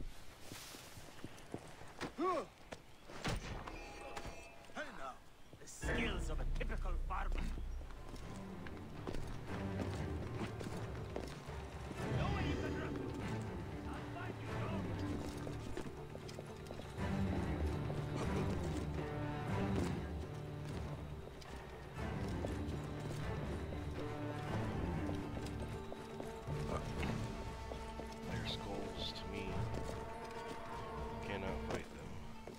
The skills of a typical farmer. Their skulls to me. Cannot fight them.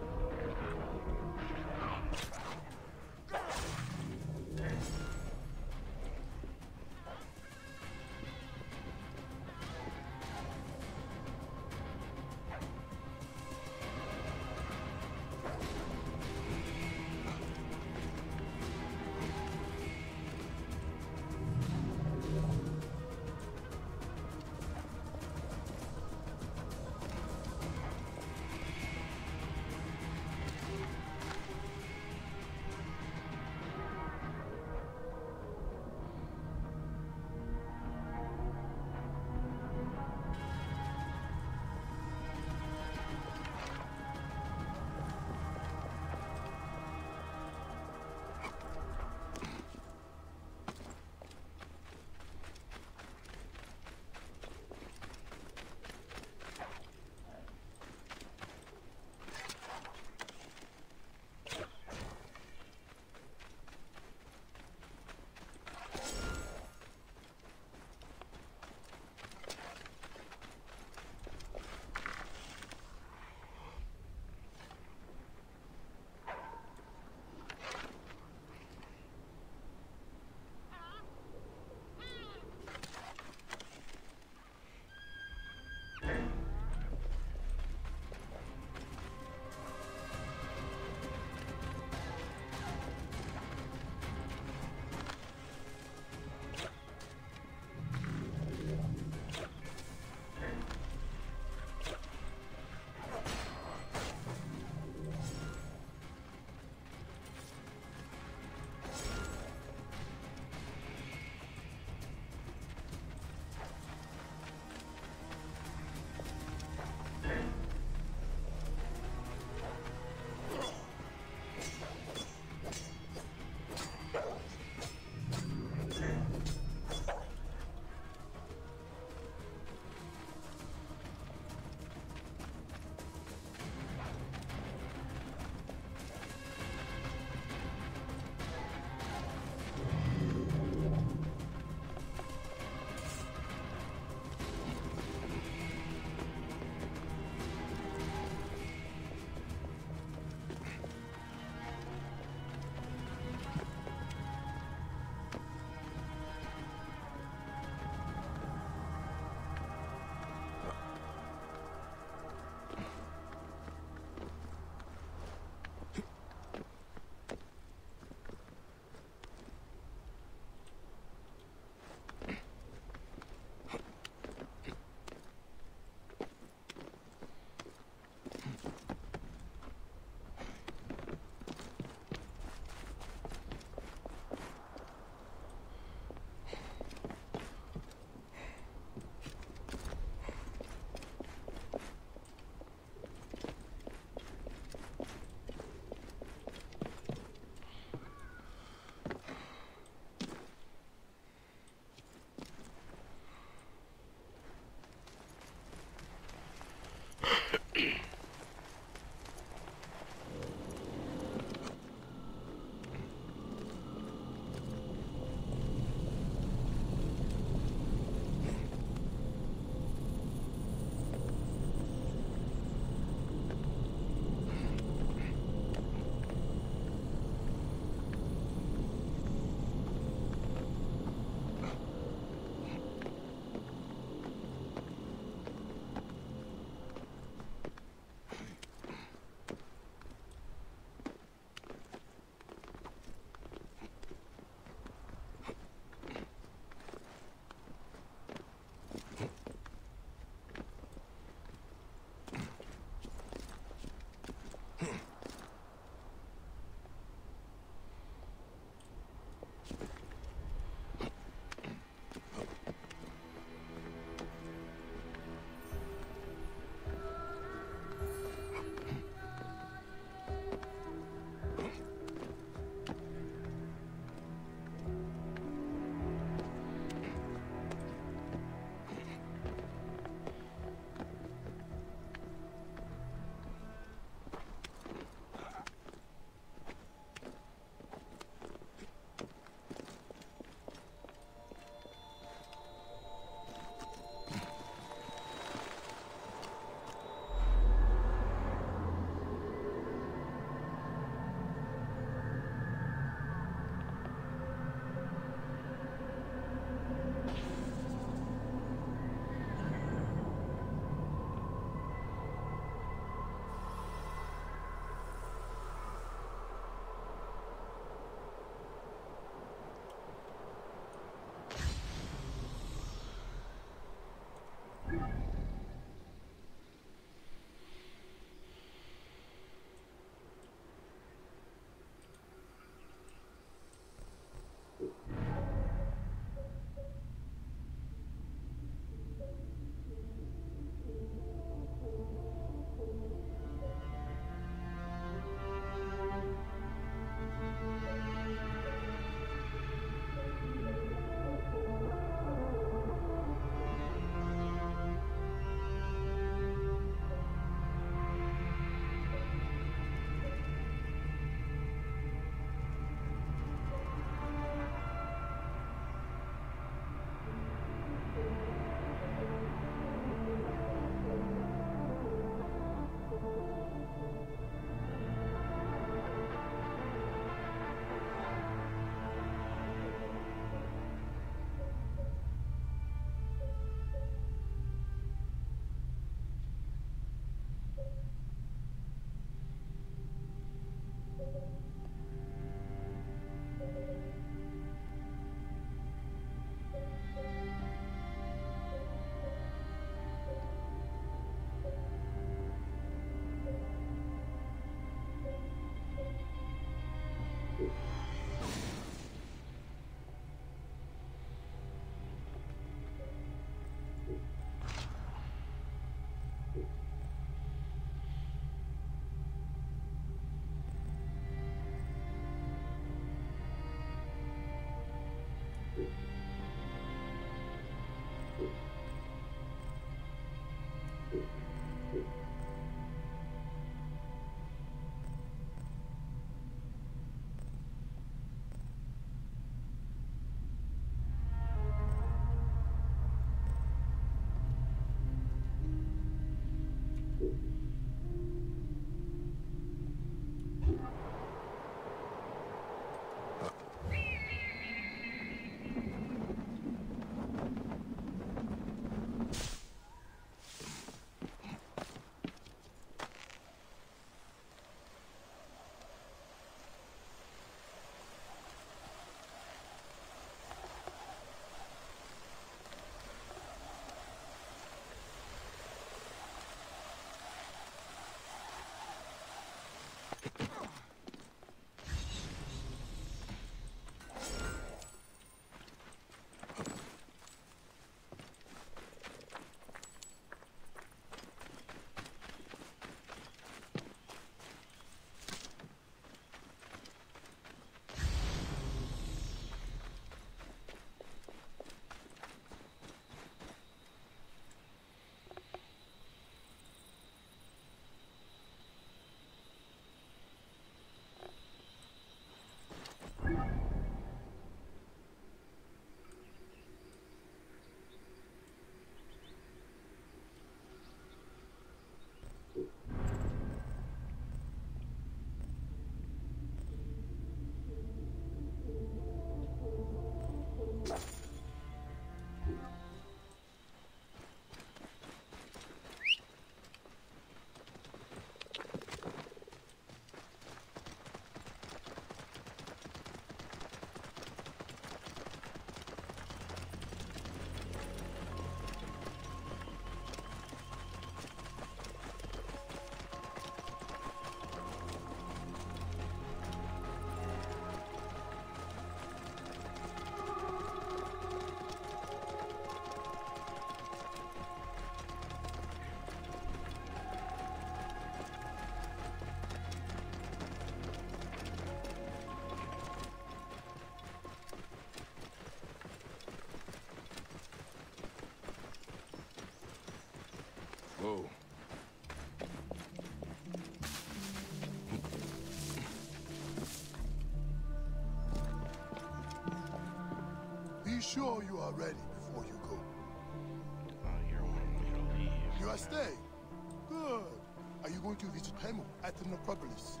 Be sure you are ready before you go. You want me to leave. You are staying? Good. Are you going to visit Hemu at the necropolis?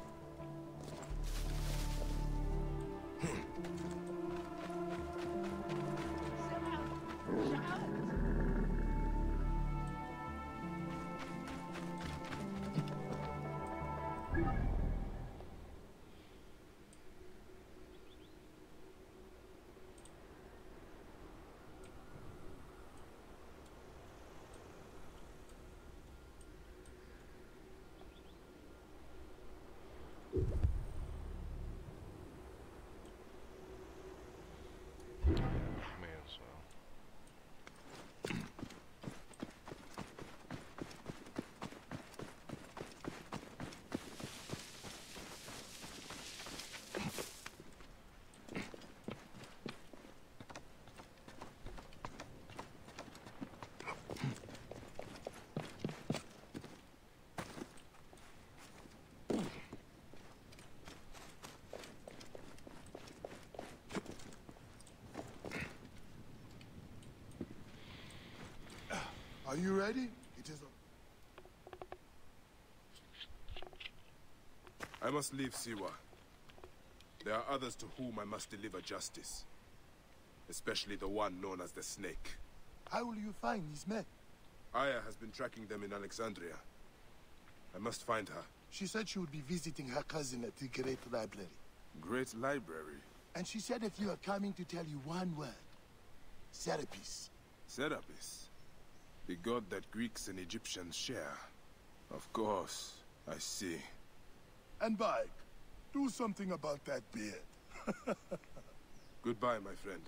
May as well. Are you ready? It is. I must leave Siwa. There are others to whom I must deliver justice. Especially the one known as the Snake. How will you find these men? Aya has been tracking them in Alexandria. I must find her. She said she would be visiting her cousin at the Great Library. Great Library? And she said if you are coming to tell you one word. Serapis. Serapis? The god that Greeks and Egyptians share. Of course, I see. And Bike, do something about that beard. Goodbye, my friend.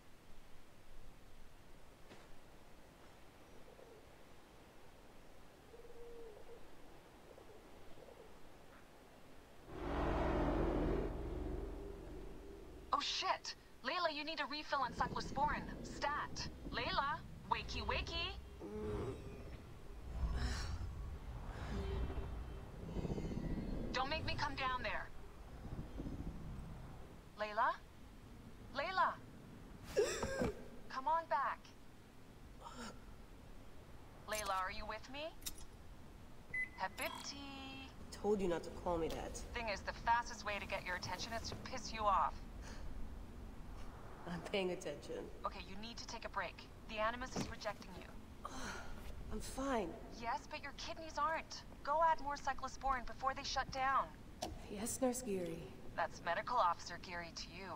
Oh shit! Layla, you need a refill on cyclosporin. Stat. Layla, wakey wakey. Don't make me come down there. Layla? Layla? Come on back. Layla, are you with me? Habibti. Told you not to call me that. Thing is, the fastest way to get your attention is to piss you off. I'm paying attention. Okay, you need to take a break. The Animus is rejecting you. I'm fine. Yes, but your kidneys aren't. Go add more cyclosporin before they shut down. Yes, Nurse Geary. That's Medical Officer Geary to you.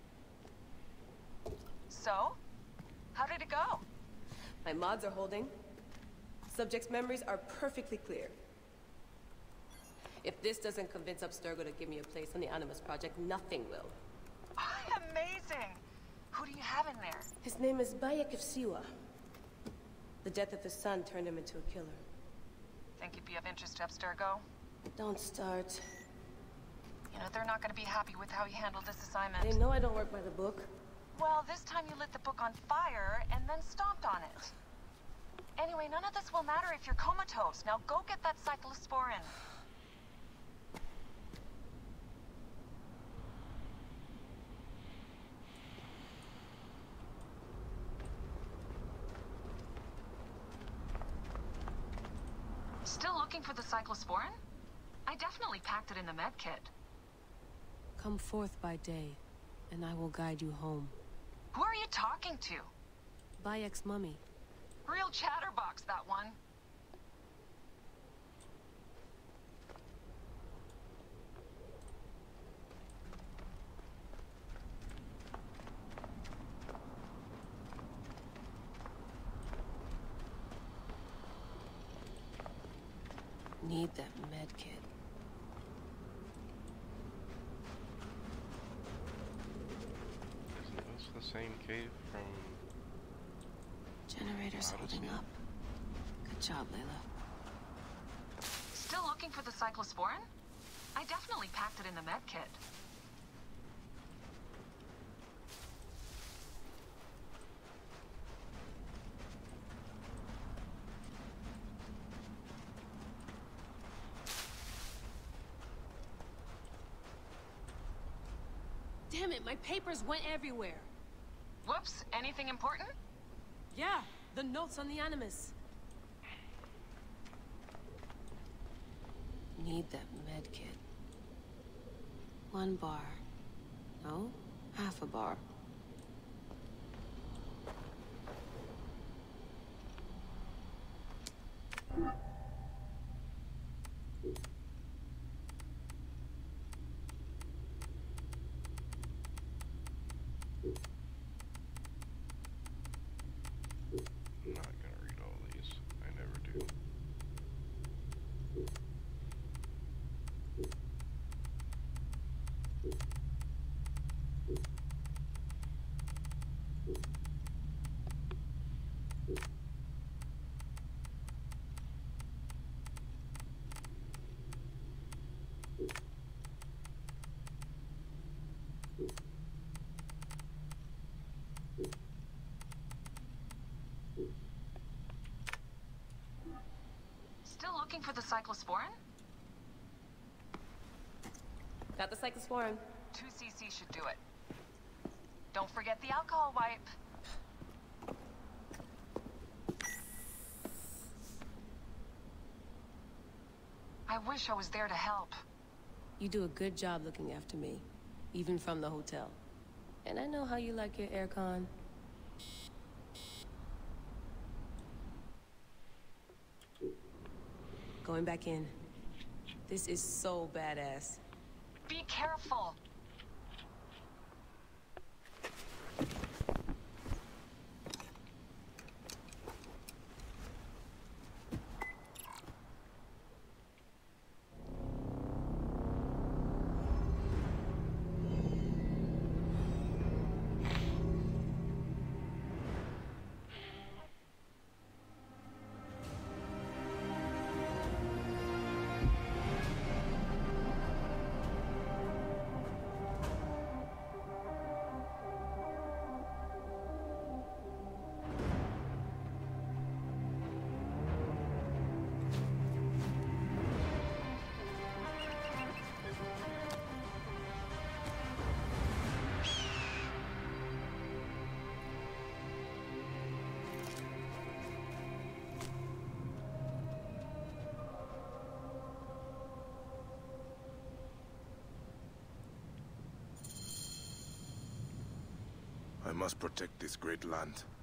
So? How did it go? My mods are holding. Subject's memories are perfectly clear. If this doesn't convince Abstergo to give me a place on the Animus Project, nothing will. Amazing! Who do you have in there? His name is Bayek of Siwa. The death of his son turned him into a killer. Think he'd be of interest to Abstergo? Don't start. You know, they're not gonna be happy with how he handled this assignment. They know I don't work by the book. Well, this time you lit the book on fire and then stomped on it. Anyway, none of this will matter if you're comatose. Now go get that cyclosporin. Still looking for the cyclosporin? I definitely packed it in the med kit. Come forth by day, and I will guide you home. Who are you talking to? Bayek's mummy. Real chatterbox, that one. Need that med kit. Isn't this the same cave from... Generator's holding up. Good job, Layla. Still looking for the cyclosporin? I definitely packed it in the med kit. Damn it, my papers went everywhere. Whoops, anything important? Yeah, the notes on the Animus. Need that med kit. 1 bar. No, half a bar. I'm not gonna read all these. I never do. Still looking for the cyclosporin? Got the cyclosporin. 2cc should do it. Don't forget the alcohol wipe. I wish I was there to help. You do a good job looking after me, even from the hotel. And I know how you like your aircon. Going back in. This is so badass. Be careful. I must protect this great land.